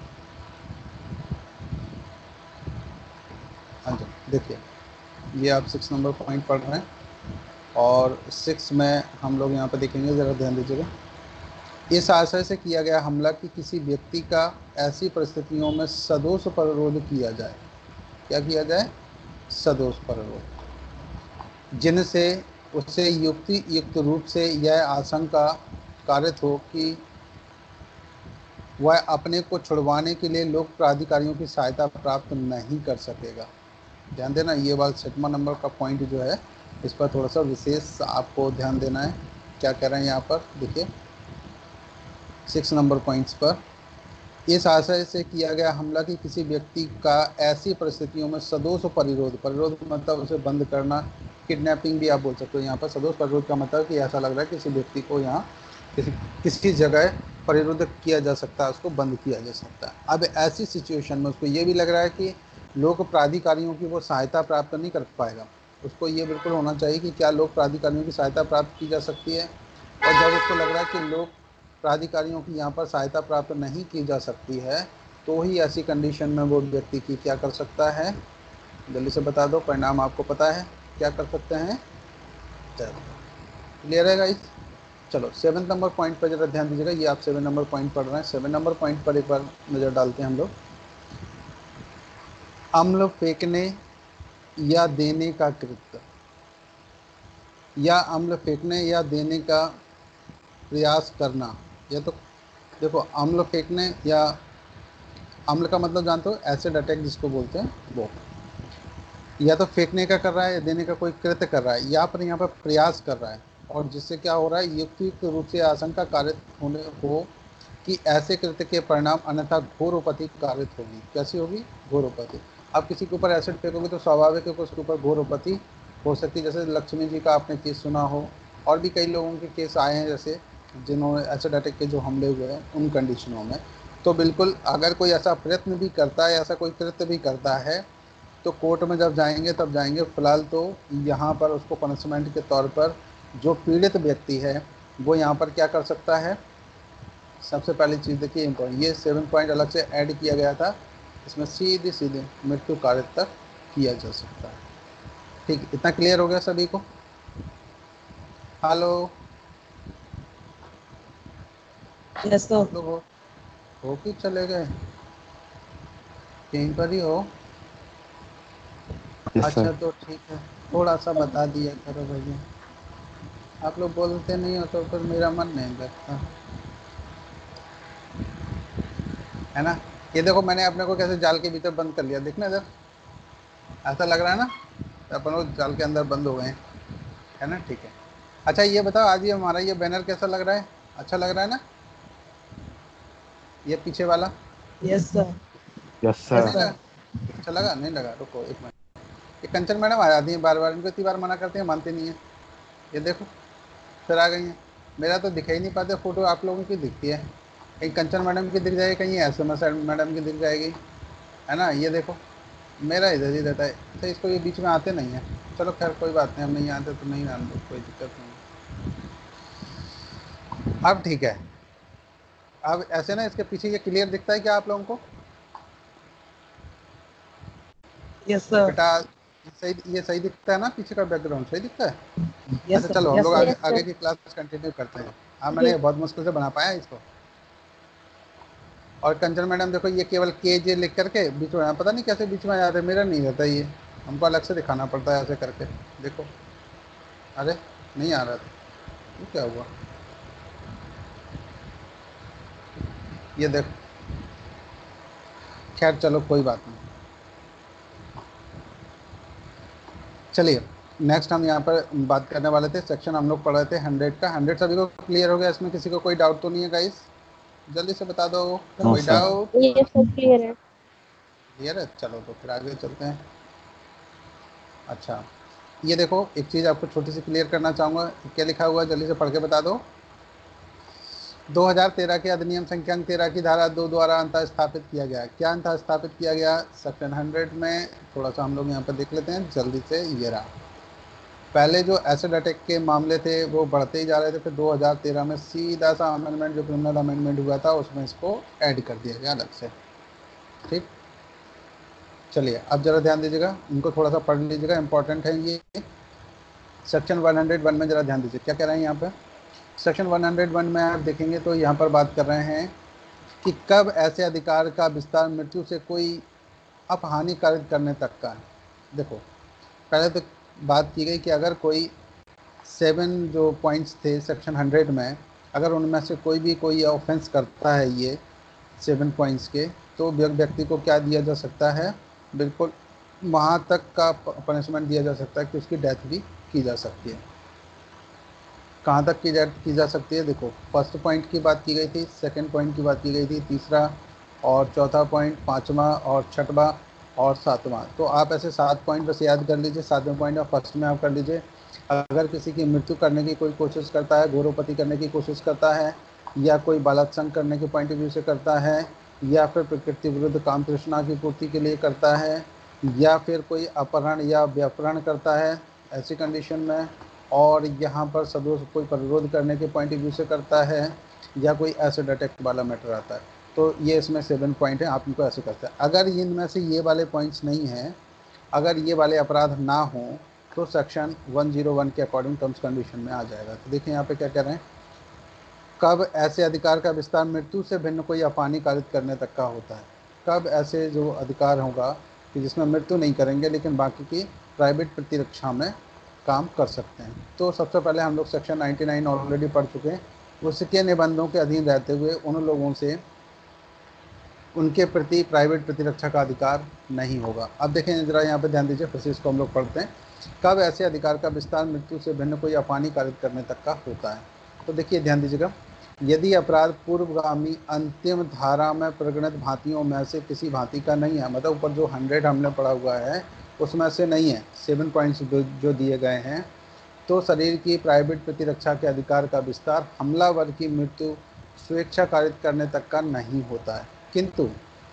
Speaker 1: हाँ जी, देखिए ये आप सिक्स नंबर पॉइंट पढ़ रहे हैं, और सिक्स में हम लोग यहाँ पर देखेंगे, ज़रा ध्यान दीजिएगा। इस आशय से किया गया हमला कि किसी व्यक्ति का ऐसी परिस्थितियों में सदोष पररोध किया जाए। क्या किया जाए? सदोष पररोध, जिनसे उससे युक्ति युक्त रूप से यह आशंका कारित हो कि वह अपने को छुड़वाने के लिए लोक प्राधिकारियों की सहायता प्राप्त नहीं कर सकेगा। ध्यान देना, ये वाला छठवां नंबर का पॉइंट जो है इस पर थोड़ा सा विशेष आपको ध्यान देना है। क्या कह रहे हैं यहाँ पर देखिए, सिक्स नंबर पॉइंट्स पर, इस आशय से किया गया हमला कि किसी व्यक्ति का ऐसी परिस्थितियों में सदोष परिरोध, परिरोध मतलब उसे बंद करना, किडनैपिंग भी आप बोल सकते हो यहाँ पर। सदोष परिरोध का मतलब कि ऐसा लग रहा है किसी व्यक्ति को यहाँ किसी किसी जगह परिरोध किया जा सकता है, उसको बंद किया जा सकता है। अब ऐसी सिचुएशन में उसको ये भी लग रहा है कि लोक प्राधिकारियों की वो सहायता प्राप्त नहीं कर पाएगा। उसको ये बिल्कुल होना चाहिए कि क्या लोक प्राधिकारियों की सहायता प्राप्त की जा सकती है, और जब उसको लग रहा है कि लोक प्राधिकारियों की यहाँ पर सहायता प्राप्त नहीं की जा सकती है, तो ही ऐसी कंडीशन में वो व्यक्ति की क्या कर सकता है, जल्दी से बता दो, परिणाम आपको पता है क्या कर सकते हैं। चलो क्लियर है गाइस। चलो सेवन नंबर पॉइंट पर जरा ध्यान दीजिएगा, ये आप सेवन नंबर पॉइंट पढ़ रहे हैं। सेवन नंबर पॉइंट पर एक बार नज़र डालते हैं हम लोग। अम्ल फेंकने या देने का कृत्य, या अम्ल फेंकने या देने का प्रयास करना। या तो देखो, अम्ल फेंकने या अम्ल का मतलब जानते हो, एसिड अटैक जिसको बोलते हैं वो, या तो फेंकने का कर रहा है या देने का कोई कृत्य कर रहा है, या पर यहाँ पर प्रयास कर रहा है, और जिससे क्या हो रहा है, युक्त रूप से आशंका कारित होने हो कि ऐसे कृत्य के परिणाम अन्यथा घोरोपति कारित होगी। कैसी होगी? घोरोपति। अब किसी के ऊपर एसिड फेंकोगे तो स्वाभाविक है कि उसके ऊपर घोरोपति हो सकती है। जैसे लक्ष्मी जी का आपने केस सुना हो, और भी कई लोगों के केस आए हैं जैसे जिन्होंने एसिड अटैक के जो हमले हुए हैं उन कंडीशनों में। तो बिल्कुल अगर कोई ऐसा प्रयत्न भी करता है, ऐसा कोई कृत्य भी करता है, तो कोर्ट में जब जाएंगे तब जाएंगे। फिलहाल तो यहाँ पर उसको पनिशमेंट के तौर पर जो पीड़ित व्यक्ति है वो यहाँ पर क्या कर सकता है, सबसे पहली चीज़ देखिए इम्पोर्टेंट, ये सेवन पॉइंट अलग से ऐड किया गया था, इसमें सीधे सीधे मृत्यु कार्य तक किया जा सकता है। ठीक, इतना क्लियर हो गया सभी को? Hello,
Speaker 2: yes sir.
Speaker 1: आप लोग हो, हो कि चले गए, कहीं पर ही हो?
Speaker 3: yes,
Speaker 1: अच्छा
Speaker 3: sir.
Speaker 1: तो ठीक है, थोड़ा सा बता दिया करो भैया, आप लोग बोलते नहीं हो तो फिर मेरा मन नहीं करता है ना। ये देखो मैंने अपने को कैसे जाल के भीतर बंद कर लिया, देखना इधर, ऐसा लग रहा है ना अपन लोग जाल के अंदर बंद हो गए हैं, है ना। ठीक है, अच्छा ये बताओ, आज ये हमारा ये बैनर कैसा लग रहा है? अच्छा लग रहा है ना, ये पीछे वाला?
Speaker 2: Yes sir.
Speaker 3: yes,
Speaker 1: अच्छा
Speaker 3: sir.
Speaker 1: नहीं लगा? अच्छा लगा? नहीं लगा? रुको एक मिनट, ये कंचन मैडम आ जाती हैं बार बार, इनको इतनी बार मना करते हैं मानते नहीं है। ये देखो फिर आ गई हैं, मेरा तो दिखाई नहीं पाते फोटो, आप लोगों की दिखती है, कहीं कंचन मैडम की दिख जाएगी, कहीं एस एम एस मैडम की दिख जाएगी, है ना। ये देखो मेरा इधर ही रहता है, तो इसको ये बीच में आते नहीं है। चलो खैर कोई बात नहीं, हम नहीं आते तो नहीं आते, कोई दिक्कत नहीं। अब ठीक है, अब ऐसे ना इसके पीछे ये क्लियर दिखता है क्या आप लोगों को?
Speaker 2: Yes sir.
Speaker 1: बेटा ये सही, ये सही दिखता है ना, पीछे का बैकग्राउंड सही दिखता है?
Speaker 2: यस
Speaker 1: अच्छा
Speaker 2: सर।
Speaker 1: चलो हम
Speaker 2: यस
Speaker 1: लोग
Speaker 2: सर।
Speaker 1: आगे,
Speaker 4: Yes, sir.
Speaker 1: आगे की क्लास कंटिन्यू करते हैं। हाँ मैंने बहुत मुश्किल से बना पाया इसको। और कंचन मैडम देखो, ये केवल के जे लिख करके बीच में, पता नहीं कैसे बीच में आ जाते हैं, मेरा नहीं रहता ये, हमको अलग से दिखाना पड़ता है ऐसे करके। देखो अरे नहीं आ रहा था, ये क्या हुआ? ये देखो, खैर चलो कोई बात नहीं। चलिए नेक्स्ट हम यहाँ पर बात करने वाले थे, सेक्शन हम लोग पढ़ रहे थे हंड्रेड का। हंड्रेड सभी को क्लियर हो गया? इसमें किसी को कोई डाउट तो नहीं है गाइस? जल्दी से बता दो,
Speaker 3: No,
Speaker 1: कोई
Speaker 3: sir.
Speaker 1: Doubt?
Speaker 4: Yes, sir. Clear है।
Speaker 1: क्लियर है, चलो तो फिर आगे चलते हैं। अच्छा ये देखो, एक चीज़ आपको छोटी सी क्लियर करना चाहूँगा, क्या लिखा हुआ है जल्दी से पढ़ के बता दो। दो हज़ार तेरह के अधिनियम संख्या तेरह की धारा दो द्वारा अंतर स्थापित किया गया। क्या अंतर स्थापित किया गया सेक्शन हंड्रेड में? थोड़ा सा हम लोग यहाँ पर देख लेते हैं जल्दी से। ये रहा, पहले जो एसिड अटैक के मामले थे वो बढ़ते ही जा रहे थे, फिर दो हज़ार तेरह में सीधा सा अमेंडमेंट जो क्रिमिनल अमेंडमेंट हुआ था उसमें इसको ऐड कर दिया गया अलग से। ठीक, चलिए अब जरा ध्यान दीजिएगा, इनको थोड़ा सा पढ़ लीजिएगा, इंपॉर्टेंट है ये। सेक्शन वन हंड्रेड वन में जरा ध्यान दीजिए क्या कह रहे हैं यहाँ पे। सेक्शन वन हंड्रेड वन में आप देखेंगे तो यहाँ पर बात कर रहे हैं कि कब ऐसे अधिकार का विस्तार मृत्यु से कोई अपहानि कारित करने तक का है। देखो पहले तो बात की गई कि अगर कोई सेवन जो पॉइंट्स थे सेक्शन हंड्रेड में, अगर उनमें से कोई भी कोई ऑफेंस करता है ये सेवन पॉइंट्स के, तो व्यक्ति को क्या दिया जा सकता है, बिल्कुल वहाँ तक का पनिशमेंट दिया जा सकता है कि उसकी डेथ भी की जा सकती है। कहाँ तक की डेथ की जा सकती है, देखो फर्स्ट पॉइंट की बात की गई थी, सेकंड पॉइंट की बात की गई थी, तीसरा और चौथा पॉइंट, पाँचवा और छठवां और सातवां। तो आप ऐसे सात पॉइंट बस याद कर लीजिए। सातवें पॉइंट और फर्स्ट में आप कर लीजिए, अगर किसी की मृत्यु करने की कोई कोशिश करता है, घोरोपति करने की कोशिश करता है, या कोई बलात्संग करने के पॉइंट ऑफ व्यू से करता है, या फिर प्रकृति विरुद्ध काम तृष्णा की पूर्ति के लिए करता है, या फिर कोई अपहरण या व्यापहरण करता है ऐसी कंडीशन में, और यहाँ पर सदोष कोई प्रतिरोध करने के पॉइंट ऑफ व्यू से करता है, या कोई एसिड अटैक वाला मैटर आता है, तो ये इसमें सेवन पॉइंट है, आप इनको ऐसे करते हैं। अगर इनमें से ये वाले पॉइंट्स नहीं हैं, अगर ये वाले अपराध ना हों, तो सेक्शन वन ज़ीरो वन के अकॉर्डिंग टर्म्स कंडीशन में आ जाएगा। तो देखिए यहाँ पे क्या कह रहे हैं, कब ऐसे अधिकार का विस्तार मृत्यु से भिन्न कोई अपानी कारित करने तक का होता है। कब ऐसे जो अधिकार होगा कि जिसमें मृत्यु नहीं करेंगे लेकिन बाकी की प्राइवेट प्रतिरक्षा में काम कर सकते हैं। तो सबसे पहले हम लोग सेक्शन नाइन्टी नाइन ऑलरेडी पढ़ चुके हैं। उसके निबंधों के अधीन रहते हुए उन लोगों से उनके प्रति प्राइवेट प्रतिरक्षा का अधिकार नहीं होगा। अब देखें जरा यहाँ पे ध्यान दीजिए, फिर से इसको हम लोग पढ़ते हैं। कब ऐसे अधिकार का विस्तार मृत्यु से भिन्न कोई अपानी कारित करने तक का होता है। तो देखिए ध्यान दीजिएगा, यदि अपराध पूर्वगामी अंतिम धारा में प्रगणित भांतियों में से किसी भांति का नहीं है, मतलब ऊपर जो हंड्रेड हमने पढ़ा हुआ है उसमें से नहीं है, सेवन पॉइंट्स जो दिए गए हैं, तो शरीर की प्राइवेट प्रतिरक्षा के अधिकार का विस्तार हमलावर की मृत्यु स्वेच्छा कारित करने तक का नहीं होता है। किंतु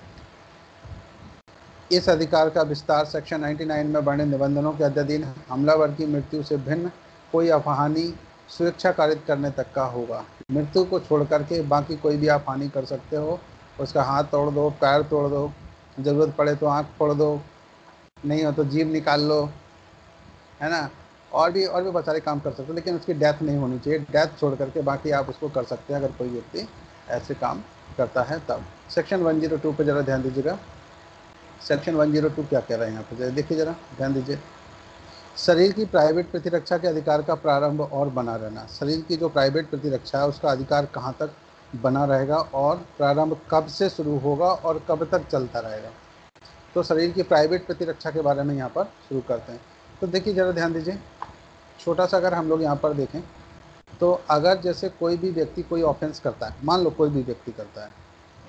Speaker 1: इस अधिकार का विस्तार सेक्शन निन्यानवे में बने निबंधनों के अधीन हमलावर की मृत्यु से भिन्न कोई अपहानि स्वेच्छा कारित करने तक का होगा। मृत्यु को छोड़ करके बाकी कोई भी आप हानि कर सकते हो, उसका हाथ तोड़ दो, पैर तोड़ दो, ज़रूरत पड़े तो आँख फोड़ दो, नहीं हो तो जीभ निकाल लो, है ना, और भी और भी बहुत सारे काम कर सकते हो, लेकिन उसकी डेथ नहीं होनी चाहिए। डेथ छोड़ करके बाकी आप उसको कर सकते हैं अगर कोई व्यक्ति ऐसे काम करता है तब। सेक्शन वन ज़ीरो टू पे ज़रा ध्यान दीजिएगा, सेक्शन वन ज़ीरो टू क्या कह रहा है यहाँ पे, जरा देखिए, जरा ध्यान दीजिए। शरीर की प्राइवेट प्रतिरक्षा के अधिकार का प्रारंभ और बना रहना। शरीर की जो प्राइवेट प्रतिरक्षा है उसका अधिकार कहाँ तक बना रहेगा और प्रारंभ कब से शुरू होगा और कब तक चलता रहेगा। तो शरीर की प्राइवेट प्रतिरक्षा के बारे में यहाँ पर शुरू करते हैं। तो देखिए ज़रा ध्यान दीजिए, छोटा सा अगर हम लोग यहाँ पर देखें तो अगर जैसे कोई भी व्यक्ति कोई ऑफेंस करता है, मान लो कोई भी व्यक्ति करता है,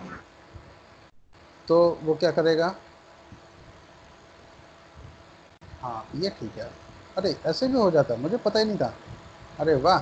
Speaker 1: तो वो क्या करेगा, हाँ ये ठीक है, अरे ऐसे भी हो जाता है, मुझे पता ही नहीं था, अरे वाह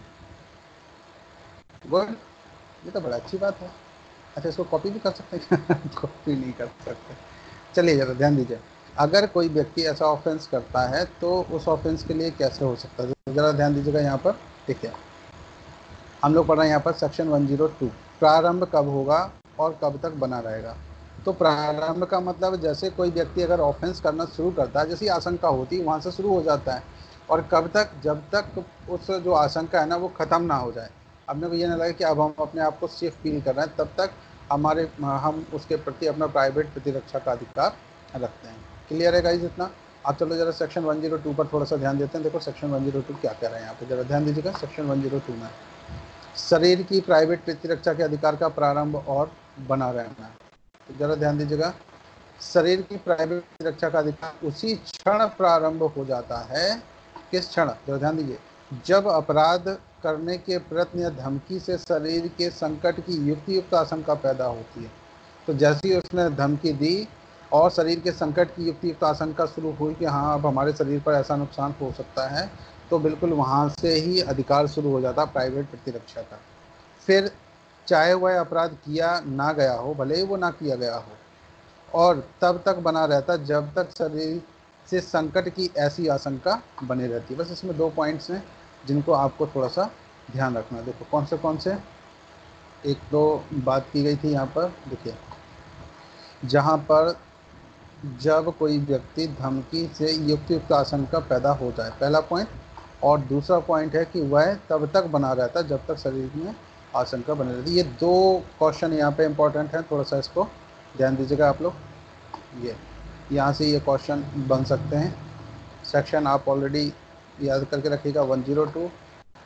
Speaker 1: गुड, ये तो बड़ा अच्छी बात है। अच्छा इसको कॉपी भी कर सकते हैं कॉपी नहीं कर सकते, चलिए ज़रा ध्यान दीजिए। अगर कोई व्यक्ति ऐसा ऑफेंस करता है तो उस ऑफेंस के लिए कैसे हो सकता है, ज़रा ध्यान दीजिएगा। यहाँ पर देखिए हम लोग पढ़ रहे हैं यहाँ पर सेक्शन वन ज़ीरो टू, प्रारंभ कब होगा और कब तक बना रहेगा। तो प्रारंभ का मतलब जैसे कोई व्यक्ति अगर ऑफेंस करना शुरू करता है, जैसी आशंका होती है वहाँ से शुरू हो जाता है, और कब तक, जब तक उस जो आशंका है ना वो ख़त्म ना हो जाए। अपने को ये ना लगे कि अब हम अपने आप को सेफ फील कर रहे हैं, तब तक हमारे हम उसके प्रति अपना प्राइवेट प्रतिरक्षा का अधिकार रखते हैं। क्लियर है गाइस इतना। आप चलो जरा सेक्शन वन ज़ीरो टू पर थोड़ा सा ध्यान देते हैं। देखो सेक्शन वन ज़ीरो टू क्या कह रहे हैं यहाँ पे, जरा ध्यान दीजिएगा। सेक्शन वन ज़ीरो टू में शरीर की प्राइवेट प्रतिरक्षा के अधिकार का प्रारंभ और बना रहना, तो जरा ध्यान दीजिएगा। शरीर की प्राइवेट प्रतिरक्षा का अधिकार उसी क्षण प्रारंभ हो जाता है, किस क्षण, जरा ध्यान दीजिए, जब अपराध करने के प्रयत्न या धमकी से शरीर के संकट की युक्ति युक्त आशंका पैदा होती है। तो जैसे ही उसने धमकी दी और शरीर के संकट की युक्ति युक्त आशंका शुरू हुई कि हाँ अब हमारे शरीर पर ऐसा नुकसान हो सकता है, तो बिल्कुल वहाँ से ही अधिकार शुरू हो जाता प्राइवेट प्रतिरक्षा का। फिर चाहे वह अपराध किया ना गया हो, भले ही वो ना किया गया हो, और तब तक बना रहता जब तक शरीर से संकट की ऐसी आशंका बनी रहती है। बस इसमें दो पॉइंट्स हैं जिनको आपको थोड़ा सा ध्यान रखना है। देखो कौन से कौन से, एक दो बात की गई थी यहाँ पर, देखिए जहाँ पर जब कोई व्यक्ति धमकी से युक्त युक्त आशंका पैदा हो जाए, पहला पॉइंट, और दूसरा पॉइंट है कि वह तब तक बना रहता है जब तक शरीर में आशंका बनी रहती है। ये दो क्वेश्चन यहाँ पे इम्पोर्टेंट हैं, थोड़ा सा इसको ध्यान दीजिएगा आप लोग। ये यहाँ से ये क्वेश्चन बन सकते हैं। सेक्शन आप ऑलरेडी याद करके रखिएगा वन ज़ीरो टू,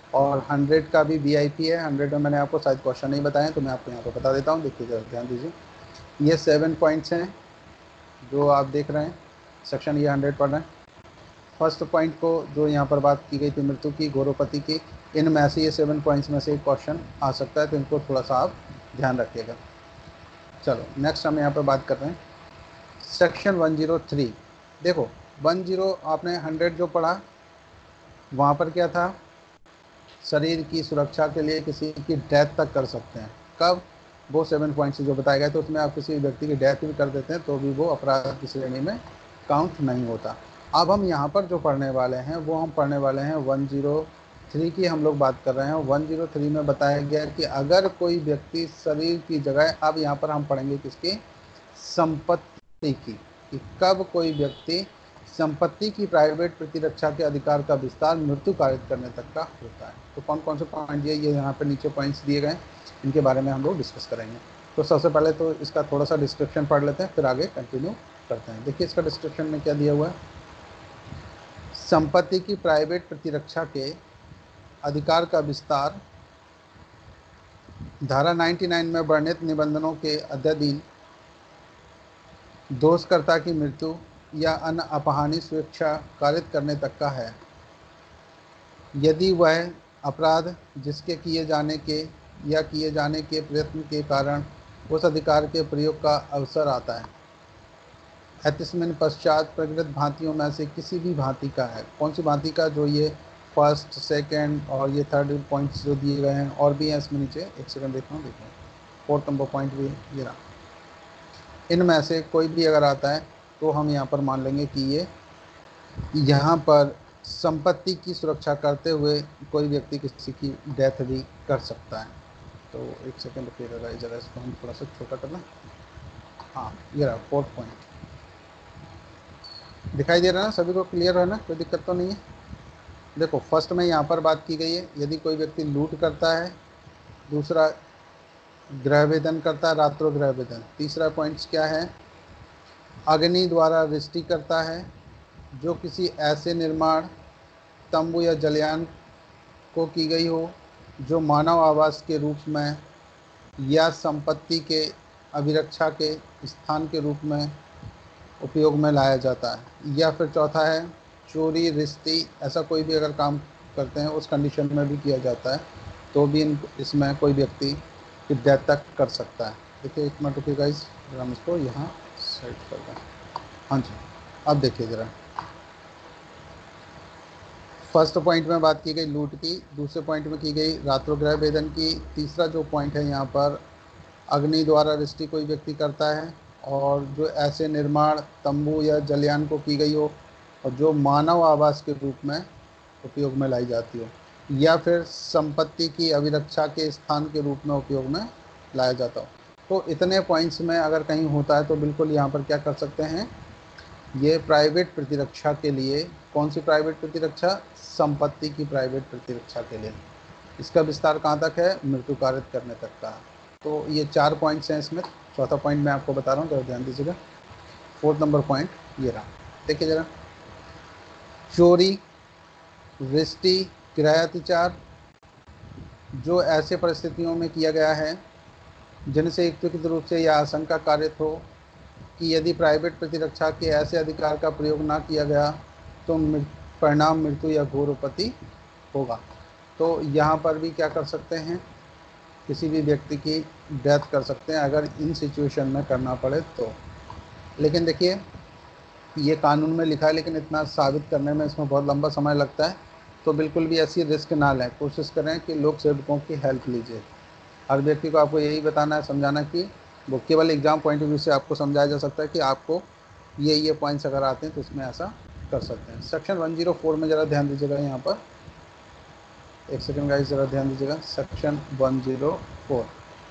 Speaker 1: और हंड्रेड का भी वीआईपी है। हंड्रेड में मैंने आपको शायद क्वेश्चन नहीं बताया, तो मैं आपको यहाँ पर बता देता हूँ। देखिए जरा ध्यान दीजिए, ये सेवन पॉइंट्स हैं जो आप देख रहे हैं। सेक्शन ये हंड्रेड पढ़ रहे हैं। फर्स्ट पॉइंट को जो यहाँ पर बात की गई थी मृत्यु की, घोरोपति की, इनमें से ये सेवन पॉइंट्स में से एक क्वेश्चन आ सकता है, तो इनको थोड़ा सा आप ध्यान रखिएगा। चलो नेक्स्ट हम यहाँ पर बात कर रहे हैं सेक्शन वन ज़ीरो थ्री। देखो वन ज़ीरो आपने हंड्रेड जो पढ़ा, वहाँ पर क्या था, शरीर की सुरक्षा के लिए किसी की डेथ तक कर सकते हैं। कब? वो सेवन पॉइंट्स जो बताए गए, तो उसमें आप किसी व्यक्ति की डेथ भी कर देते हैं तो भी वो अपराध की श्रेणी में काउंट नहीं होता। अब हम यहाँ पर जो पढ़ने वाले हैं वो हम पढ़ने वाले हैं वन ज़ीरो थ्री की हम लोग बात कर रहे हैं। वन ज़ीरो थ्री में बताया गया कि अगर कोई व्यक्ति शरीर की जगह, अब यहाँ पर हम पढ़ेंगे किसकी, संपत्ति की, कि कब कोई व्यक्ति संपत्ति की प्राइवेट प्रतिरक्षा के अधिकार का विस्तार मृत्यु कारित करने तक का होता है। तो कौन कौन से पॉइंट ये ये यहाँ पे नीचे पॉइंट्स दिए गए, इनके बारे में हम लोग डिस्कस करेंगे। तो सबसे पहले तो इसका थोड़ा सा डिस्क्रिप्शन पढ़ लेते हैं, फिर आगे कंटिन्यू करते हैं। देखिए इसका डिस्क्रिप्शन में क्या दिया हुआ है। संपत्ति की प्राइवेट प्रतिरक्षा के अधिकार का विस्तार धारा निन्यानवे में वर्णित निबंधनों के अध्ययन दोषकर्ता की मृत्यु या अन्य अपहानी स्वेच्छा कारित करने तक का है, यदि वह अपराध जिसके किए जाने के या किए जाने के प्रयत्न के कारण उस अधिकार के प्रयोग का अवसर आता है। एतिस्मिन पश्चात प्रकृत भांतियों में से किसी भी भांति का है। कौन सी भांति का? जो ये फर्स्ट, सेकंड और ये थर्ड पॉइंट्स जो दिए गए हैं, और भी हैं इसमें नीचे, एक सेकंड देख रहा हूँ, देखो फोर्थ नंबर पॉइंट भी ये रहा। इनमें से कोई भी अगर आता है तो हम यहाँ पर मान लेंगे कि ये यहाँ पर संपत्ति की सुरक्षा करते हुए कोई व्यक्ति किसी की डेथ भी कर सकता है। तो एक सेकंड रुकिएगा, इस जगह इसको हम थोड़ा सा छोटा करना। हाँ ये रहा फोर्थ पॉइंट, दिखाई दे रहा है ना सभी को, क्लियर है ना, कोई दिक्कत तो नहीं है। देखो फर्स्ट में यहाँ पर बात की गई है, यदि कोई व्यक्ति लूट करता है। दूसरा गृह वेदन करता है, रात्रो गृह वेदन। तीसरा पॉइंट्स क्या है, अग्नि द्वारा रिष्टि करता है, जो किसी ऐसे निर्माण, तंबू या जलयान को की गई हो जो मानव आवास के रूप में या संपत्ति के अभिरक्षा के स्थान के रूप में उपयोग में लाया जाता है। या फिर चौथा है चोरी, रिश्ती, ऐसा कोई भी अगर काम करते हैं उस कंडीशन में भी किया जाता है, तो भी इन इसमें कोई व्यक्ति की डेथ तक कर सकता है। देखिए एक मिनट रुकिएगा, इस हम इसको यहाँ सेट कर दें। हाँ जी, अब देखिए ज़रा, फर्स्ट पॉइंट में बात की गई लूट की, दूसरे पॉइंट में की गई रात्रोगृह वेदन की, तीसरा जो पॉइंट है यहाँ पर अग्नि द्वारा रिष्टि कोई व्यक्ति करता है, और जो ऐसे निर्माण, तंबू या जलयान को की गई हो और जो मानव आवास के रूप में उपयोग में लाई जाती हो, या फिर संपत्ति की अभिरक्षा के स्थान के रूप में उपयोग में लाया जाता हो। तो इतने पॉइंट्स में अगर कहीं होता है तो बिल्कुल यहाँ पर क्या कर सकते हैं, ये प्राइवेट प्रतिरक्षा के लिए, कौन सी प्राइवेट प्रतिरक्षा, संपत्ति की प्राइवेट प्रतिरक्षा के लिए, इसका विस्तार कहाँ तक है, मृत्यु कारित करने तक का। तो ये चार पॉइंट्स हैं इसमें। चौथा पॉइंट मैं आपको बता रहा हूँ, जरा ध्यान दीजिएगा। फोर्थ नंबर पॉइंट ये रहा, देखिए जरा, चोरी, रिष्टि, किरायातिचार, जो ऐसे परिस्थितियों में किया गया है जिनसे युक्तिगत रूप से यह आशंका कारित हो कि यदि प्राइवेट प्रतिरक्षा के ऐसे अधिकार का प्रयोग ना किया गया तो परिणाम मृत्यु या घोरोपति होगा। तो यहाँ पर भी क्या कर सकते हैं, किसी भी व्यक्ति की डेथ कर सकते हैं अगर इन सिचुएशन में करना पड़े तो। लेकिन देखिए ये कानून में लिखा है, लेकिन इतना साबित करने में इसमें बहुत लंबा समय लगता है, तो बिल्कुल भी ऐसी रिस्क ना लें। कोशिश करें कि लोक सेवकों की हेल्प लीजिए। हर व्यक्ति को आपको यही बताना है, समझाना कि वो केवल एग्जाम पॉइंट ऑफ व्यू से आपको समझाया जा सकता है कि आपको ये ये पॉइंट्स अगर आते हैं तो इसमें ऐसा कर सकते हैं। सेक्शन वन ज़ीरो फोर में ज़रा ध्यान दीजिएगा, यहाँ पर एक सेकंड गाइस ज़रा ध्यान दीजिएगा। Section one zero four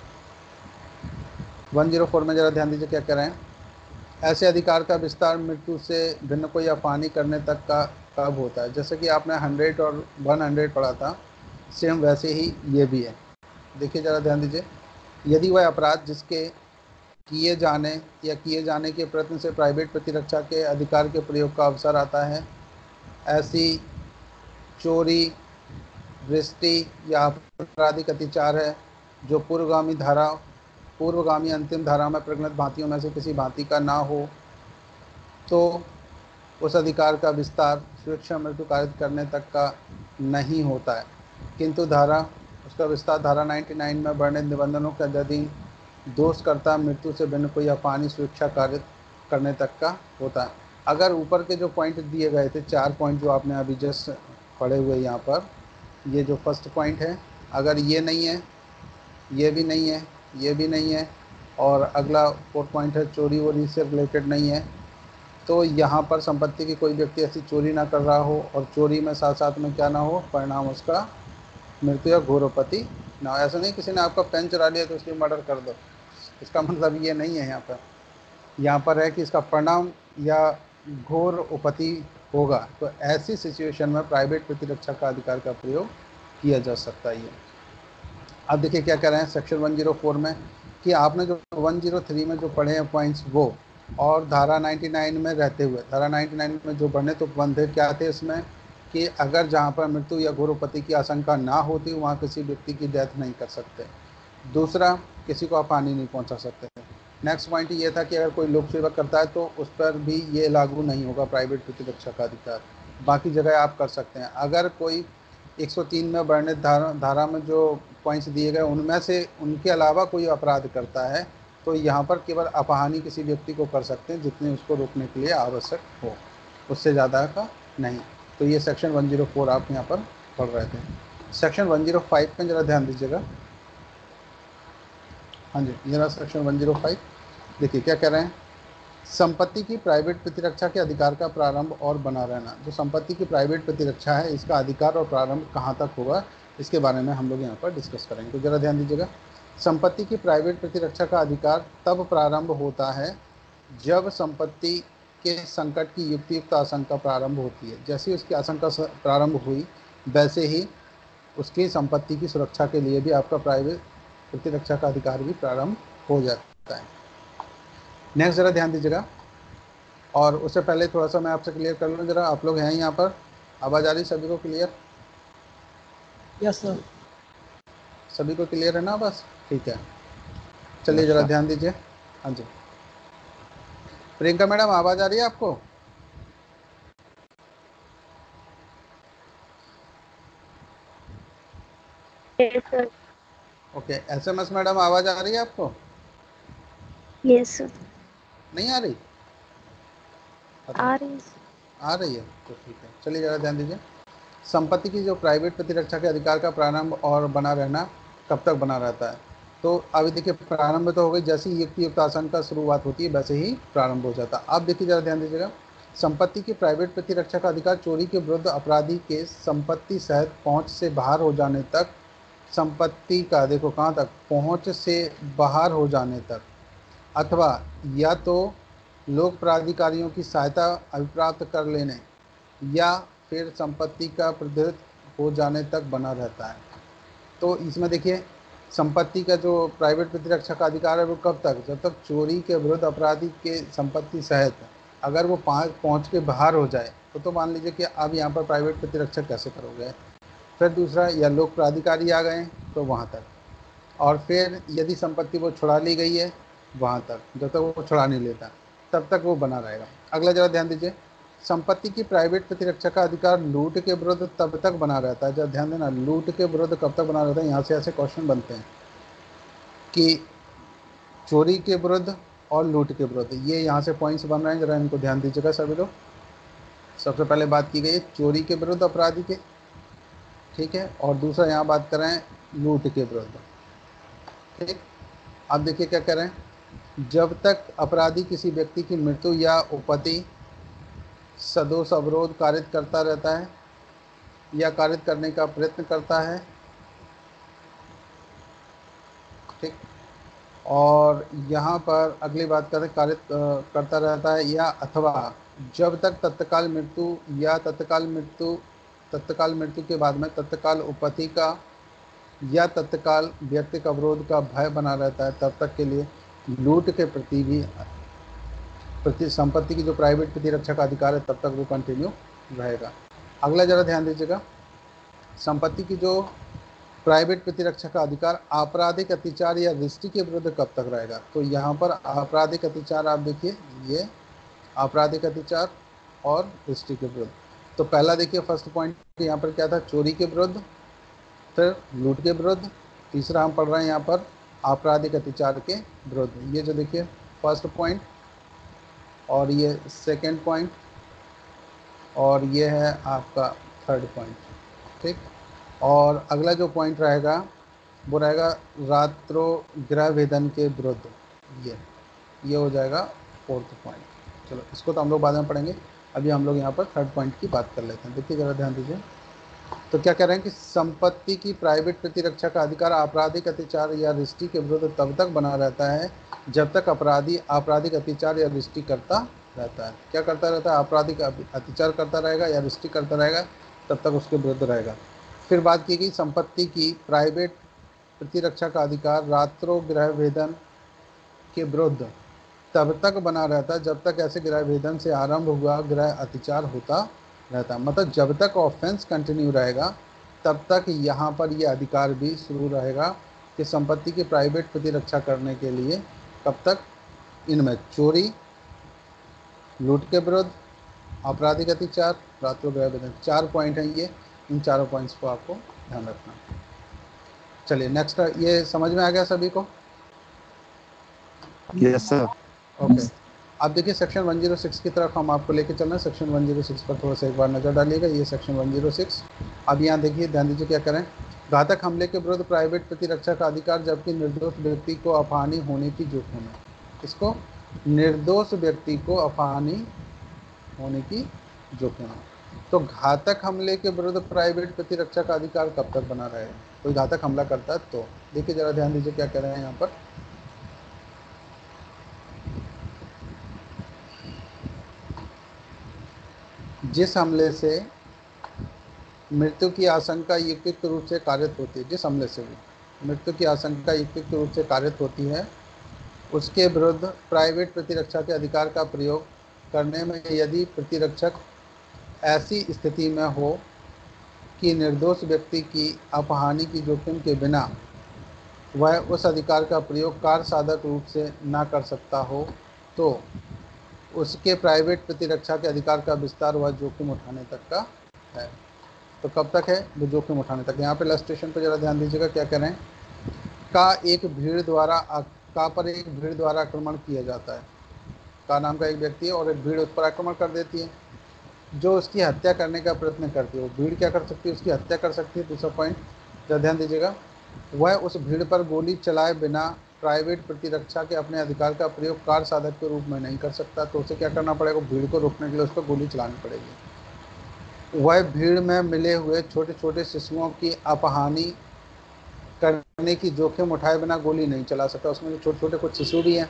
Speaker 1: one zero four में ज़रा ध्यान दीजिए क्या कह रहे हैं, ऐसे अधिकार का विस्तार मृत्यु से भिन्न कोई अपहानि करने तक का कब होता है। जैसे कि आपने हंड्रेड और वन हंड्रेड पढ़ा था, सेम वैसे ही ये भी है। देखिए ज़रा ध्यान दीजिए, यदि वह अपराध जिसके किए जाने या किए जाने के प्रयत्न से प्राइवेट प्रतिरक्षा के अधिकार के प्रयोग का अवसर आता है, ऐसी चोरी, वृष्टि या आपराधिक अतिचार है जो पूर्वगामी धारा पूर्वगामी अंतिम धारा में प्रगणित भांतियों में से किसी भांति का ना हो तो उस अधिकार का विस्तार सुरक्षा मृत्यु कारित करने तक का नहीं होता है, किंतु धारा उसका विस्तार धारा निन्यानवे में वर्णित निबंधनों के अधीन दोषकर्ता मृत्यु से भिन्न कोई अपानी सुरक्षा कारित करने तक का होता है। अगर ऊपर के जो पॉइंट दिए गए थे, चार पॉइंट जो आपने अभी जस्ट पढ़े हुए यहाँ पर, ये जो फर्स्ट पॉइंट है, अगर ये नहीं है, ये भी नहीं है, ये भी नहीं है, और अगला फोर्थ पॉइंट है चोरी वोरी से रिलेटेड नहीं है, तो यहाँ पर संपत्ति की कोई व्यक्ति ऐसी चोरी ना कर रहा हो और चोरी में साथ साथ में क्या ना हो, परिणाम उसका मृत्यु या घोरोपति ना हो। ऐसा नहीं किसी ने आपका पेन चुरा लिया तो उसकी मर्डर कर दो, इसका मतलब ये नहीं है। यहाँ पर यहाँ पर है कि इसका परिणाम या घोर उपति होगा, तो ऐसी सिचुएशन में प्राइवेट प्रतिरक्षा का अधिकार का प्रयोग किया जा सकता है। अब देखिए क्या कह रहे हैं सेक्शन वन ज़ीरो फोर में कि आपने जो वन ज़ीरो थ्री में जो पढ़े हैं पॉइंट्स वो, और धारा निन्यानवे में रहते हुए धारा निन्यानवे में जो बढ़ने तो बंद है, क्या थे इसमें कि अगर जहाँ पर मृत्यु या घोरोपति की आशंका ना होती वहाँ किसी व्यक्ति की डेथ नहीं कर सकते। दूसरा, किसी को आप हानि नहीं पहुँचा सकते। नेक्स्ट पॉइंट ये था कि अगर कोई लोक सेवा करता है तो उस पर भी ये लागू नहीं होगा प्राइवेट प्रतिरक्षा का अधिकार, बाकी जगह आप कर सकते हैं। अगर कोई एक सौ तीन में वर्णित धारा धारा में जो पॉइंट्स दिए गए उनमें से उनके अलावा कोई अपराध करता है तो यहाँ पर केवल अपहानि किसी व्यक्ति को कर सकते हैं जितने उसको रोकने के लिए आवश्यक हो, उससे ज़्यादा का नहीं। तो ये सेक्शन वन ज़ीरो फोर आप यहाँ पर पढ़ रहे थे। सेक्शन वन ज़ीरो फाइव में ज़रा ध्यान दीजिएगा। हाँ जी, जरा सेक्शन वन ज़ीरो फाइव देखिए क्या कह रहे हैं। संपत्ति की प्राइवेट प्रतिरक्षा के अधिकार का प्रारंभ और बना रहना। जो संपत्ति की प्राइवेट प्रतिरक्षा है इसका अधिकार और प्रारंभ कहाँ तक होगा, इसके बारे में हम लोग यहाँ पर डिस्कस करेंगे। तो जरा ध्यान दीजिएगा। संपत्ति की प्राइवेट प्रतिरक्षा का अधिकार तब प्रारंभ होता है जब संपत्ति के संकट की युक्तियुक्त आशंका प्रारंभ होती है। जैसे उसकी आशंका प्रारंभ हुई वैसे ही उसकी संपत्ति की सुरक्षा के लिए भी आपका प्राइवेट प्रतिरक्षा का अधिकार भी प्रारंभ हो जाता है। नेक्स्ट जरा ध्यान दीजिएगा, और उससे पहले थोड़ा सा मैं आपसे क्लियर कर लूँ जरा, आप लोग हैं यहाँ पर, आवाज़ आ रही सभी को क्लियर?
Speaker 2: Yes sir.
Speaker 1: सभी को क्लियर है ना? बस ठीक है, चलिए जरा ध्यान दीजिए। हाँ जी, प्रियंका मैडम आवाज़ आ रही है आपको?
Speaker 4: Yes sir.
Speaker 1: Okay, SMS madam आवाज़ आ रही है आपको?
Speaker 4: Yes sir.
Speaker 1: नहीं आ रही?
Speaker 4: आ रही
Speaker 1: आ रही है तो ठीक है, चलिए ज़रा ध्यान दीजिए। संपत्ति की जो प्राइवेट प्रतिरक्षा के अधिकार का प्रारंभ और बना रहना कब तक बना रहता है? तो अभी देखिए प्रारंभ तो हो गई, जैसे ही युक्ति युक्त आशंका शुरुआत होती है वैसे ही प्रारंभ हो जाता है। अब देखिए ज़रा ध्यान दीजिएगा। संपत्ति की प्राइवेट प्रतिरक्षा का अधिकार चोरी के विरुद्ध अपराधी के संपत्ति सहित पहुँच से बाहर हो जाने तक, संपत्ति का देखो कहाँ तक, पहुँच से बाहर हो जाने तक, अथवा या तो लोक प्राधिकारियों की सहायता अभिप्राप्त कर लेने या फिर संपत्ति का प्रदत्त हो जाने तक बना रहता है। तो इसमें देखिए संपत्ति का जो प्राइवेट प्रतिरक्षा का अधिकार है वो कब तक, जब तक चोरी के विरुद्ध अपराधी के संपत्ति सहित अगर वो पहुंच के बाहर हो जाए तो तो मान लीजिए कि अब यहाँ पर प्राइवेट प्रतिरक्षा कैसे करोगे। फिर दूसरा, या लोक प्राधिकारी आ गए तो वहाँ तक, और फिर यदि संपत्ति वो छुड़ा ली गई है वहाँ तक, जब तक वो छुड़ा नहीं लेता तब तक वो बना रहेगा। अगला जरा ध्यान दीजिए। संपत्ति की प्राइवेट प्रतिरक्षा का अधिकार लूट के विरुद्ध तब तक बना रहता है, जब ध्यान देना, लूट के विरुद्ध कब तक बना रहता है। यहाँ से ऐसे क्वेश्चन बनते हैं कि चोरी के विरुद्ध और लूट के विरुद्ध, ये यहाँ से पॉइंट्स बन रहे हैं, जरा इनको ध्यान दीजिएगा सभी लोग। सबसे पहले बात की गई है चोरी के विरुद्ध अपराधी के, ठीक है, और दूसरा यहाँ बात कर रहे हैं लूट के विरुद्ध, ठीक। अब देखिए क्या कह रहे हैं। जब तक अपराधी किसी व्यक्ति की मृत्यु या उपपत्ति सदोष अवरोध कारित करता रहता है या कारित करने का प्रयत्न करता है, ठीक, और यहाँ पर अगली बात करें कारित करता रहता है या अथवा जब तक तत्काल मृत्यु या तत्काल मृत्यु तत्काल मृत्यु के बाद में तत्काल उपपत्ति का या तत्काल व्यक्तिक अवरोध का भय बना रहता है, तब तक के लिए लूट के प्रति भी प्रति संपत्ति की जो प्राइवेट प्रतिरक्षा का अधिकार है तब तक वो कंटिन्यू रहेगा। अगला जरा ध्यान दीजिएगा। संपत्ति की जो प्राइवेट प्रतिरक्षा का अधिकार आपराधिक अत्याचार या रिष्टि के विरुद्ध कब तक रहेगा। तो यहाँ पर आपराधिक अत्याचार आप देखिए, ये आपराधिक अत्याचार और रिष्टि के विरुद्ध। तो पहला देखिए फर्स्ट पॉइंट यहाँ पर क्या था, चोरी के विरुद्ध, फिर लूट के विरुद्ध, तीसरा हम पढ़ रहे हैं यहाँ पर आपराधिक अत्याचार के विरुद्ध। ये जो देखिए फर्स्ट पॉइंट और ये सेकेंड पॉइंट और ये है आपका थर्ड पॉइंट, ठीक। और अगला जो पॉइंट रहेगा वो रहेगा रात्रो गृह भेदन के विरुद्ध, ये ये हो जाएगा फोर्थ पॉइंट। चलो इसको तो हम लोग बाद में पढ़ेंगे, अभी हम लोग यहाँ पर थर्ड पॉइंट की बात कर लेते हैं। देखिए ज़रा ध्यान दीजिए, तो क्या कह रहे हैं कि संपत्ति की प्राइवेट प्रतिरक्षा का अधिकार आपराधिक अत्याचार या रिष्टि के विरुद्ध तब तक बना रहता है जब तक अपराधी आपराधिक अत्याचार या रिष्टि करता रहता है। क्या करता रहता है, आपराधिक अत्याचार करता रहेगा या रिष्टि करता रहेगा, तब तक उसके विरुद्ध रहेगा। फिर बात की गई संपत्ति की प्राइवेट प्रतिरक्षा का अधिकार रात्रो गृह भेदन के विरुद्ध तब तक बना रहता है जब तक ऐसे गृह भेदन से आरंभ हुआ गृह अत्याचार होता रहता है। मतलब जब तक ऑफेंस कंटिन्यू रहेगा तब तक यहाँ पर ये अधिकार भी शुरू रहेगा कि संपत्ति की प्राइवेट प्रतिरक्षा करने के लिए कब तक, इनमें चोरी, लूट के विरुद्ध, आपराधिक अत्याचार, रात्रो गृह भेदन, चार पॉइंट हैं ये। इन चारों पॉइंट्स को आपको ध्यान रखना। चलिए नेक्स्ट, ये समझ में आ गया सभी को?
Speaker 3: Yes sir.
Speaker 1: ओके, अब देखिए सेक्शन वन ज़ीरो सिक्स की तरफ हम आपको लेके चलना है। सेक्शन वन ज़ीरो सिक्स पर थोड़ा सा एक बार नज़र डालिएगा। ये सेक्शन वन ज़ीरो सिक्स, अब यहाँ देखिए ध्यान दीजिए क्या करें। घातक हमले के विरुद्ध प्राइवेट प्रतिरक्षा का अधिकार जबकि निर्दोष व्यक्ति को अपहानि होने की जोखिम है। इसको निर्दोष व्यक्ति को अपहानि होने की जोखिम है। तो घातक हमले के विरुद्ध प्राइवेट प्रतिरक्षा का अधिकार कब तक बना रहेगा, कोई घातक हमला करता है तो। देखिए जरा ध्यान दीजिए क्या कह रहे हैं यहाँ पर, जिस हमले से मृत्यु की आशंका युक्तियुक्त रूप से कारित होती है, जिस हमले से भी मृत्यु की आशंका युक्तियुक्त रूप से कारित होती है, उसके विरुद्ध प्राइवेट प्रतिरक्षा के अधिकार का प्रयोग करने में यदि प्रतिरक्षक ऐसी स्थिति में हो कि निर्दोष व्यक्ति की अपहानि की जोखिम के बिना वह उस अधिकार का प्रयोग कार्य साधक रूप से ना कर सकता हो, तो उसके प्राइवेट प्रतिरक्षा के अधिकार का विस्तार वह जोखिम उठाने तक का है। तो कब तक है, वो जोखिम उठाने तक। यहाँ पे इलस्ट्रेशन पर जरा ध्यान दीजिएगा क्या करें, का एक भीड़ द्वारा का पर एक भीड़ द्वारा आक्रमण किया जाता है। का नाम का एक व्यक्ति है और एक भीड़ उस पर आक्रमण कर देती है, जो उसकी हत्या करने का प्रयत्न करती है। वो भीड़ क्या कर सकती है, उसकी हत्या कर सकती है। दूसरा पॉइंट जरा ध्यान दीजिएगा, वह उस भीड़ पर गोली चलाए बिना प्राइवेट प्रतिरक्षा के अपने अधिकार का प्रयोग कार्य साधक के रूप में नहीं कर सकता। तो उसे क्या करना पड़ेगा, भीड़ को रोकने के लिए उस पर गोली चलानी पड़ेगी। वह भीड़ में मिले हुए छोटे छोटे शिशुओं की अपहानि करने की जोखिम उठाए बिना गोली नहीं चला सकता। उसमें जो छोटे छोटे कुछ शिशु भी हैं,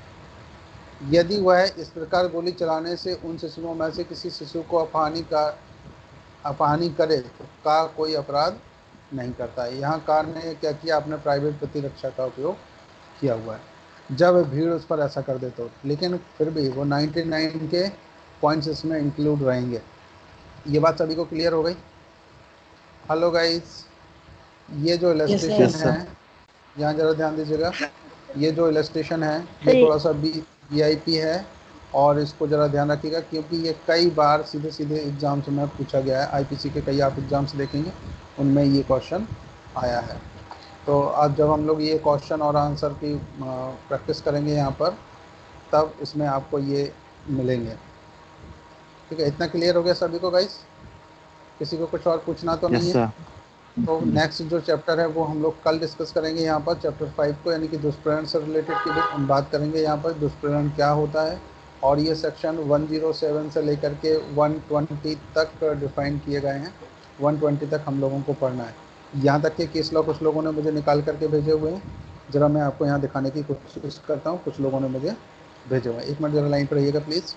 Speaker 1: यदि वह इस प्रकार गोली चलाने से उन शिशुओं में से किसी शिशु को अपहानि का अपहानि करे तो का कोई अपराध नहीं करता है। यहाँ कार ने क्या किया, अपने प्राइवेट प्रतिरक्षा का उपयोग किया हुआ है जब भीड़ उस पर ऐसा कर दे तो। लेकिन फिर भी वो निन्यानवे के पॉइंट्स इसमें इंक्लूड रहेंगे। ये बात सभी को क्लियर हो गई? हेलो गाइस, ये जो इलस्ट्रेशन
Speaker 2: yes,
Speaker 1: है यहाँ जरा ध्यान दीजिएगा, ये जो इलस्ट्रेशन है ये थोड़ा सा बी वी आई पी है और इसको ज़रा ध्यान रखिएगा क्योंकि ये कई बार सीधे सीधे एग्जाम्स में पूछा गया है। आई पी सी के कई आप एग्जाम्स देखेंगे उनमें ये क्वेश्चन आया है। तो अब जब हम लोग ये क्वेश्चन और आंसर की प्रैक्टिस करेंगे यहाँ पर, तब इसमें आपको ये मिलेंगे। ठीक है, इतना क्लियर हो गया सभी को गाइस? किसी को कुछ और पूछना तो नहीं है? तो नेक्स्ट जो चैप्टर है वो हम लोग कल डिस्कस करेंगे यहाँ पर, चैप्टर फाइव को, यानी कि दुष्प्रेरण से रिलेटेड की भी हम बात करेंगे यहाँ पर, दुष्प्रेरण क्या होता है। और ये सेक्शन वन ज़ीरो सेवन से लेकर के वन ट्वेंटी तक डिफाइन किए गए हैं। वन ट्वेंटी तक हम लोगों को पढ़ना है। यहाँ तक के केस लॉ कुछ लोगों ने मुझे निकाल करके भेजे हुए हैं, ज़रा मैं आपको यहाँ दिखाने की कोशिश करता हूँ। कुछ लोगों ने मुझे भेजे हुए हैं, एक मिनट ज़रा लाइन पर रहिएगा प्लीज़।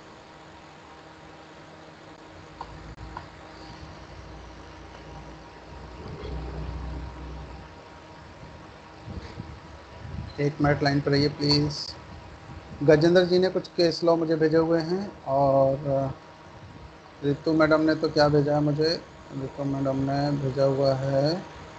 Speaker 1: एक मिनट लाइन पर रहिए प्लीज़। गजेंद्र जी ने कुछ केस लॉ मुझे भेजे हुए हैं और रितु मैडम ने तो क्या भेजा है मुझे, देखो मैडम ने भेजा हुआ है,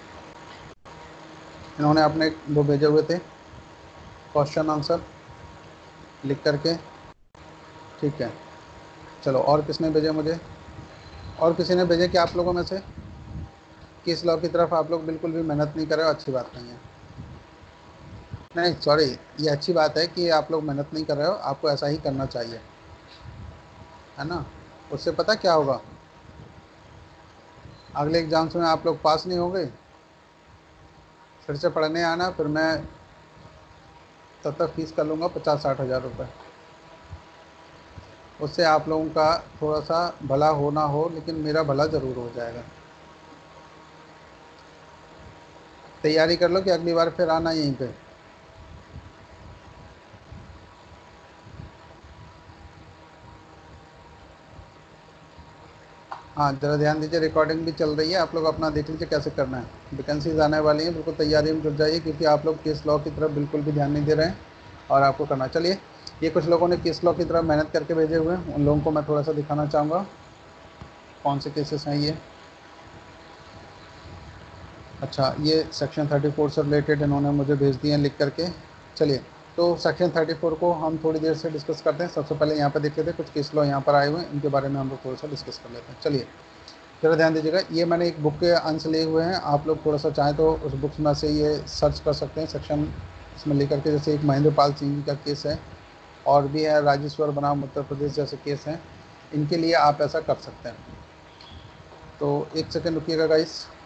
Speaker 1: इन्होंने अपने वो भेजे हुए थे क्वेश्चन आंसर लिख करके, ठीक है। चलो और किसने भेजे मुझे, और किसी ने भेजे कि आप लोगों में से किस लॉ की तरफ आप लोग बिल्कुल भी मेहनत नहीं कर रहे हो, अच्छी बात नहीं है। नहीं सॉरी, ये अच्छी बात है कि आप लोग मेहनत नहीं कर रहे हो, आपको ऐसा ही करना चाहिए, है ना। उससे पता क्या होगा, अगले एग्जाम्स में आप लोग पास नहीं होंगे, फिर से पढ़ने आना, फिर मैं तब तक फीस कर लूँगा पचास साठ हज़ार रुपये। उससे आप लोगों का थोड़ा सा भला हो ना हो, लेकिन मेरा भला ज़रूर हो जाएगा। तैयारी कर लो कि अगली बार फिर आना यहीं पे। हाँ ज़रा ध्यान दीजिए, रिकॉर्डिंग भी चल रही है, आप लोग अपना देख लीजिए कैसे करना है। वैकेंसीज आने वाली हैं, बिल्कुल तैयारी में जुट जाइए, क्योंकि आप लोग केस लॉ की तरफ बिल्कुल भी ध्यान नहीं दे रहे हैं और आपको करना। चलिए, ये कुछ लोगों ने केस लॉ की तरफ मेहनत करके भेजे हुए हैं, उन लोगों को मैं थोड़ा सा दिखाना चाहूँगा कौन से केसेस हैं ये। अच्छा, ये सेक्शन थर्टी फोर से रिलेटेड इन्होंने मुझे भेज दिए हैं लिख करके। चलिए, तो सेक्शन थर्टी फोर को हम थोड़ी देर से डिस्कस करते हैं। सबसे पहले यहाँ पर देख लेते हैं, कुछ केस लॉ यहाँ पर आए हुए हैं, इनके बारे में हम लोग थोड़ा सा डिस्कस कर लेते हैं। चलिए जरा ध्यान दीजिएगा, ये मैंने एक बुक के अंश लिए हुए हैं, आप लोग थोड़ा सा चाहें तो उस बुक में से ये सर्च कर सकते हैं सेक्शन इसमें लेकर के। जैसे एक महेंद्र पाल सिंह जी का केस है, और भी है राजेश्वर बनाम उत्तर प्रदेश जैसे केस हैं, इनके लिए आप ऐसा कर सकते हैं। तो एक सेकेंड रुकिएगा गाइस।